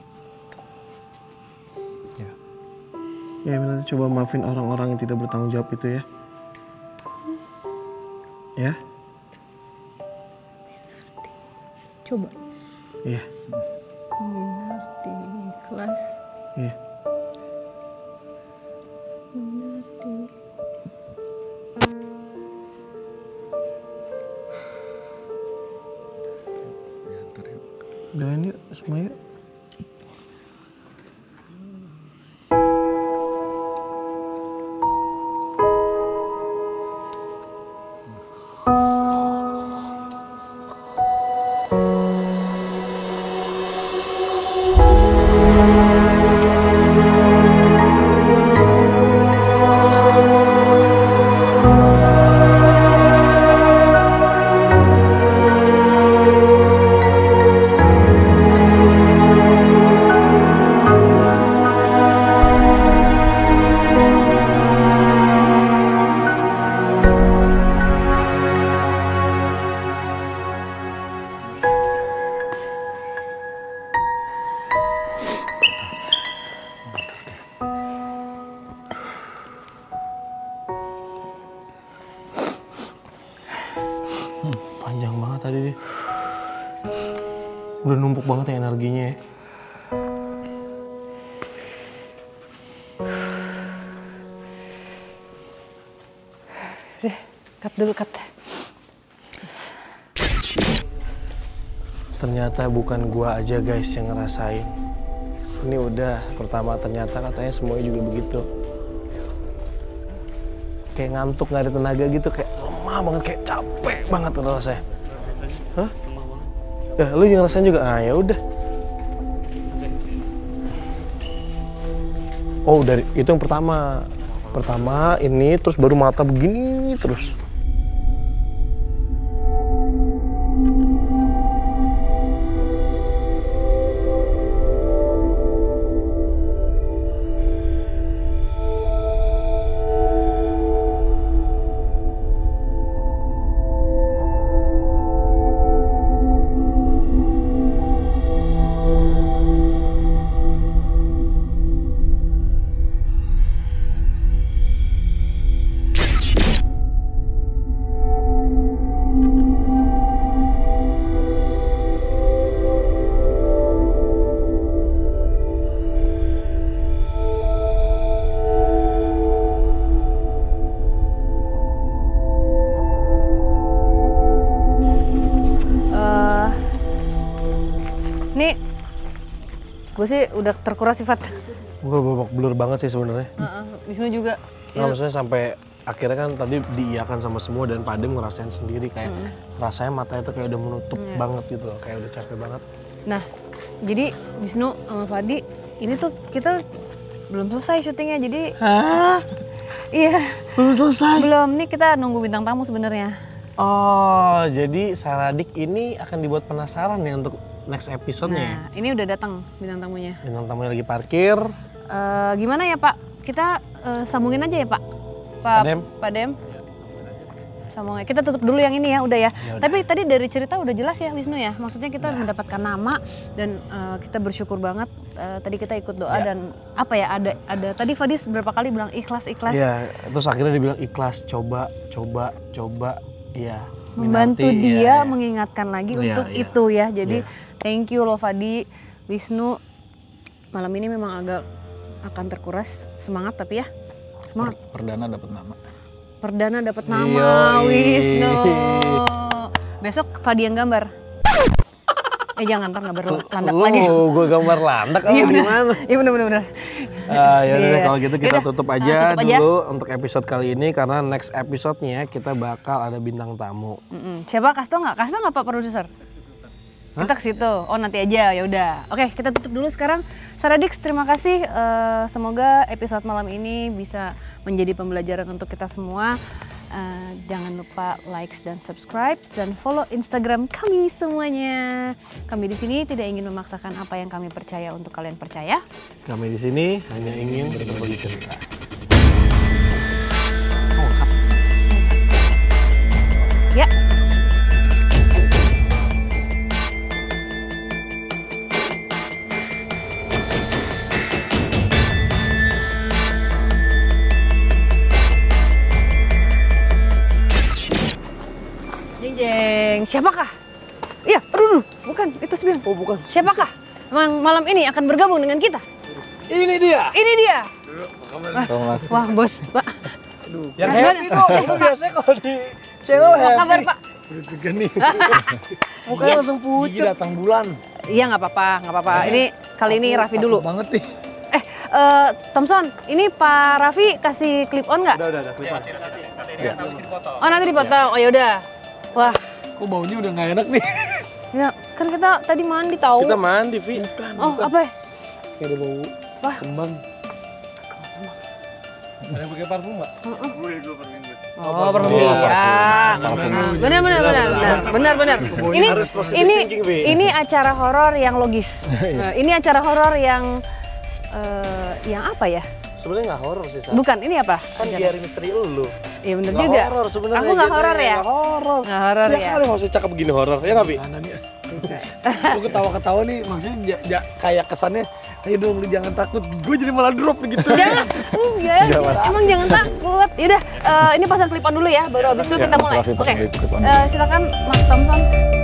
Ya. Ya, Minarti coba maafin orang-orang yang tidak bertanggung jawab itu ya. Ya. Coba. Iya. Minarti, ikhlas. Iya. Minarti. Doain yuk semua yuk. Panjang banget tadi dia. Udah numpuk banget ya energinya ya. Udah, cut dulu, cut. Ternyata bukan gua aja guys yang ngerasain. Ini udah pertama, ternyata katanya semuanya juga begitu. Kayak ngantuk, nggak ada tenaga gitu, kayak lemah banget, kayak capek banget udah rasanya. Hah? Ya, lu yang ngerasain juga? Ah ya udah. Oh dari itu yang pertama. Pertama ini, terus baru mata begini terus. Ini gue sih udah terkuras sifat. Gue babak belur banget sih sebenarnya. Wisnu juga. Nah, maksudnya sampai akhirnya kan tadi diiyakan sama semua dan Pak Dem ngerasain sendiri kayak rasanya matanya tuh kayak udah menutup banget gitu loh, kayak udah capek banget. Nah, jadi Wisnu sama Fadi ini tuh kita belum selesai syutingnya, jadi Hah? iya Belum selesai? belum, nih kita nunggu bintang tamu sebenarnya. Oh, jadi Saradik ini akan dibuat penasaran ya untuk next episode-nya. Nah, ini udah datang bintang tamunya. Bintang tamunya lagi parkir. Gimana ya Pak? Kita sambungin aja ya Pak? Pak Dem. Pak Dem. Sambungin. Kita tutup dulu yang ini ya, udah ya. Tapi tadi dari cerita udah jelas ya Wisnu ya. Maksudnya kita mendapatkan nama dan kita bersyukur banget. Tadi kita ikut doa dan apa ya? Ada tadi Fadis berapa kali bilang ikhlas. Iya, terus akhirnya dibilang ikhlas, coba. Iya. Membantu Minati, dia iya. mengingatkan lagi Iya, untuk iya. itu ya. Jadi Iya. thank you loh Fadi, Wisnu. Malam ini memang agak akan terkuras. Semangat tapi ya. Semangat. Perdana dapat nama. Perdana dapat nama Yoi. Wisnu. Besok Fadi yang gambar. Jangan, ntar gambar landak lagi. Gue gambar landak apa gimana? Iya bener. Ya udah deh, kalau gitu kita Yaudah, tutup aja tutup aja. dulu untuk episode kali ini karena next episode-nya kita bakal ada bintang tamu. Siapa? Kasto nggak Pak produser? Kita ke situ. Oh nanti aja, ya udah. Oke, kita tutup dulu sekarang. Saradix, terima kasih. Semoga episode malam ini bisa menjadi pembelajaran untuk kita semua. Jangan lupa like dan subscribe dan follow Instagram kami semuanya. Kami di sini tidak ingin memaksakan apa yang kami percaya untuk kalian percaya. Kami di sini hanya ingin berbagi cerita. Ya. Jeng, siapakah? Iya, aduh, bukan, itu Sbian. Oh bukan. Siapakah yang malam ini akan bergabung dengan kita? Ini dia. Ini dia. Thomas. Wah, bos, Pak. Yang happy dong. Itu biasanya kalau di channel Apa kabar, happy. Pak? Deg-degan nih. Mukanya langsung pucat. Datang bulan. Iya, nggak apa-apa. Ini kali ini Raffi dulu. Banget nih. Thompson, ini Pak Raffi kasih clip on nggak? Udah. Oh, nanti dipotong. Oh, yaudah. Wah, Kok baunya udah nggak enak nih? ya kan kita tadi mandi tahu. Kita mandi, Vi. Oh, apa ya? Kayak ada bau Wah. kembang. Ada yang pakai parfum nggak? Oh, perempuan. Benar. Ini acara horor yang logis. Ini acara horor yang apa ya? Sebenarnya nggak horor sih, Sar. Bukan, ini apa? Kan biar misteri lu. Iya bener Nggak juga. horor sebenarnya. Aku nggak horor ya? Nggak horor. Nggak horor Ya ya? kali nggak usah cakep begini horor, ya nggak, Vi? Lu ketawa-ketawa nih, maksudnya kayak kesannya, ayo dong lu jangan takut, gue jadi malah drop begitu. Jangan, enggak, emang jangan takut. Yaudah, ini pasang klipon dulu ya, baru habis itu kita mulai. Oke, silakan Mas Thompson.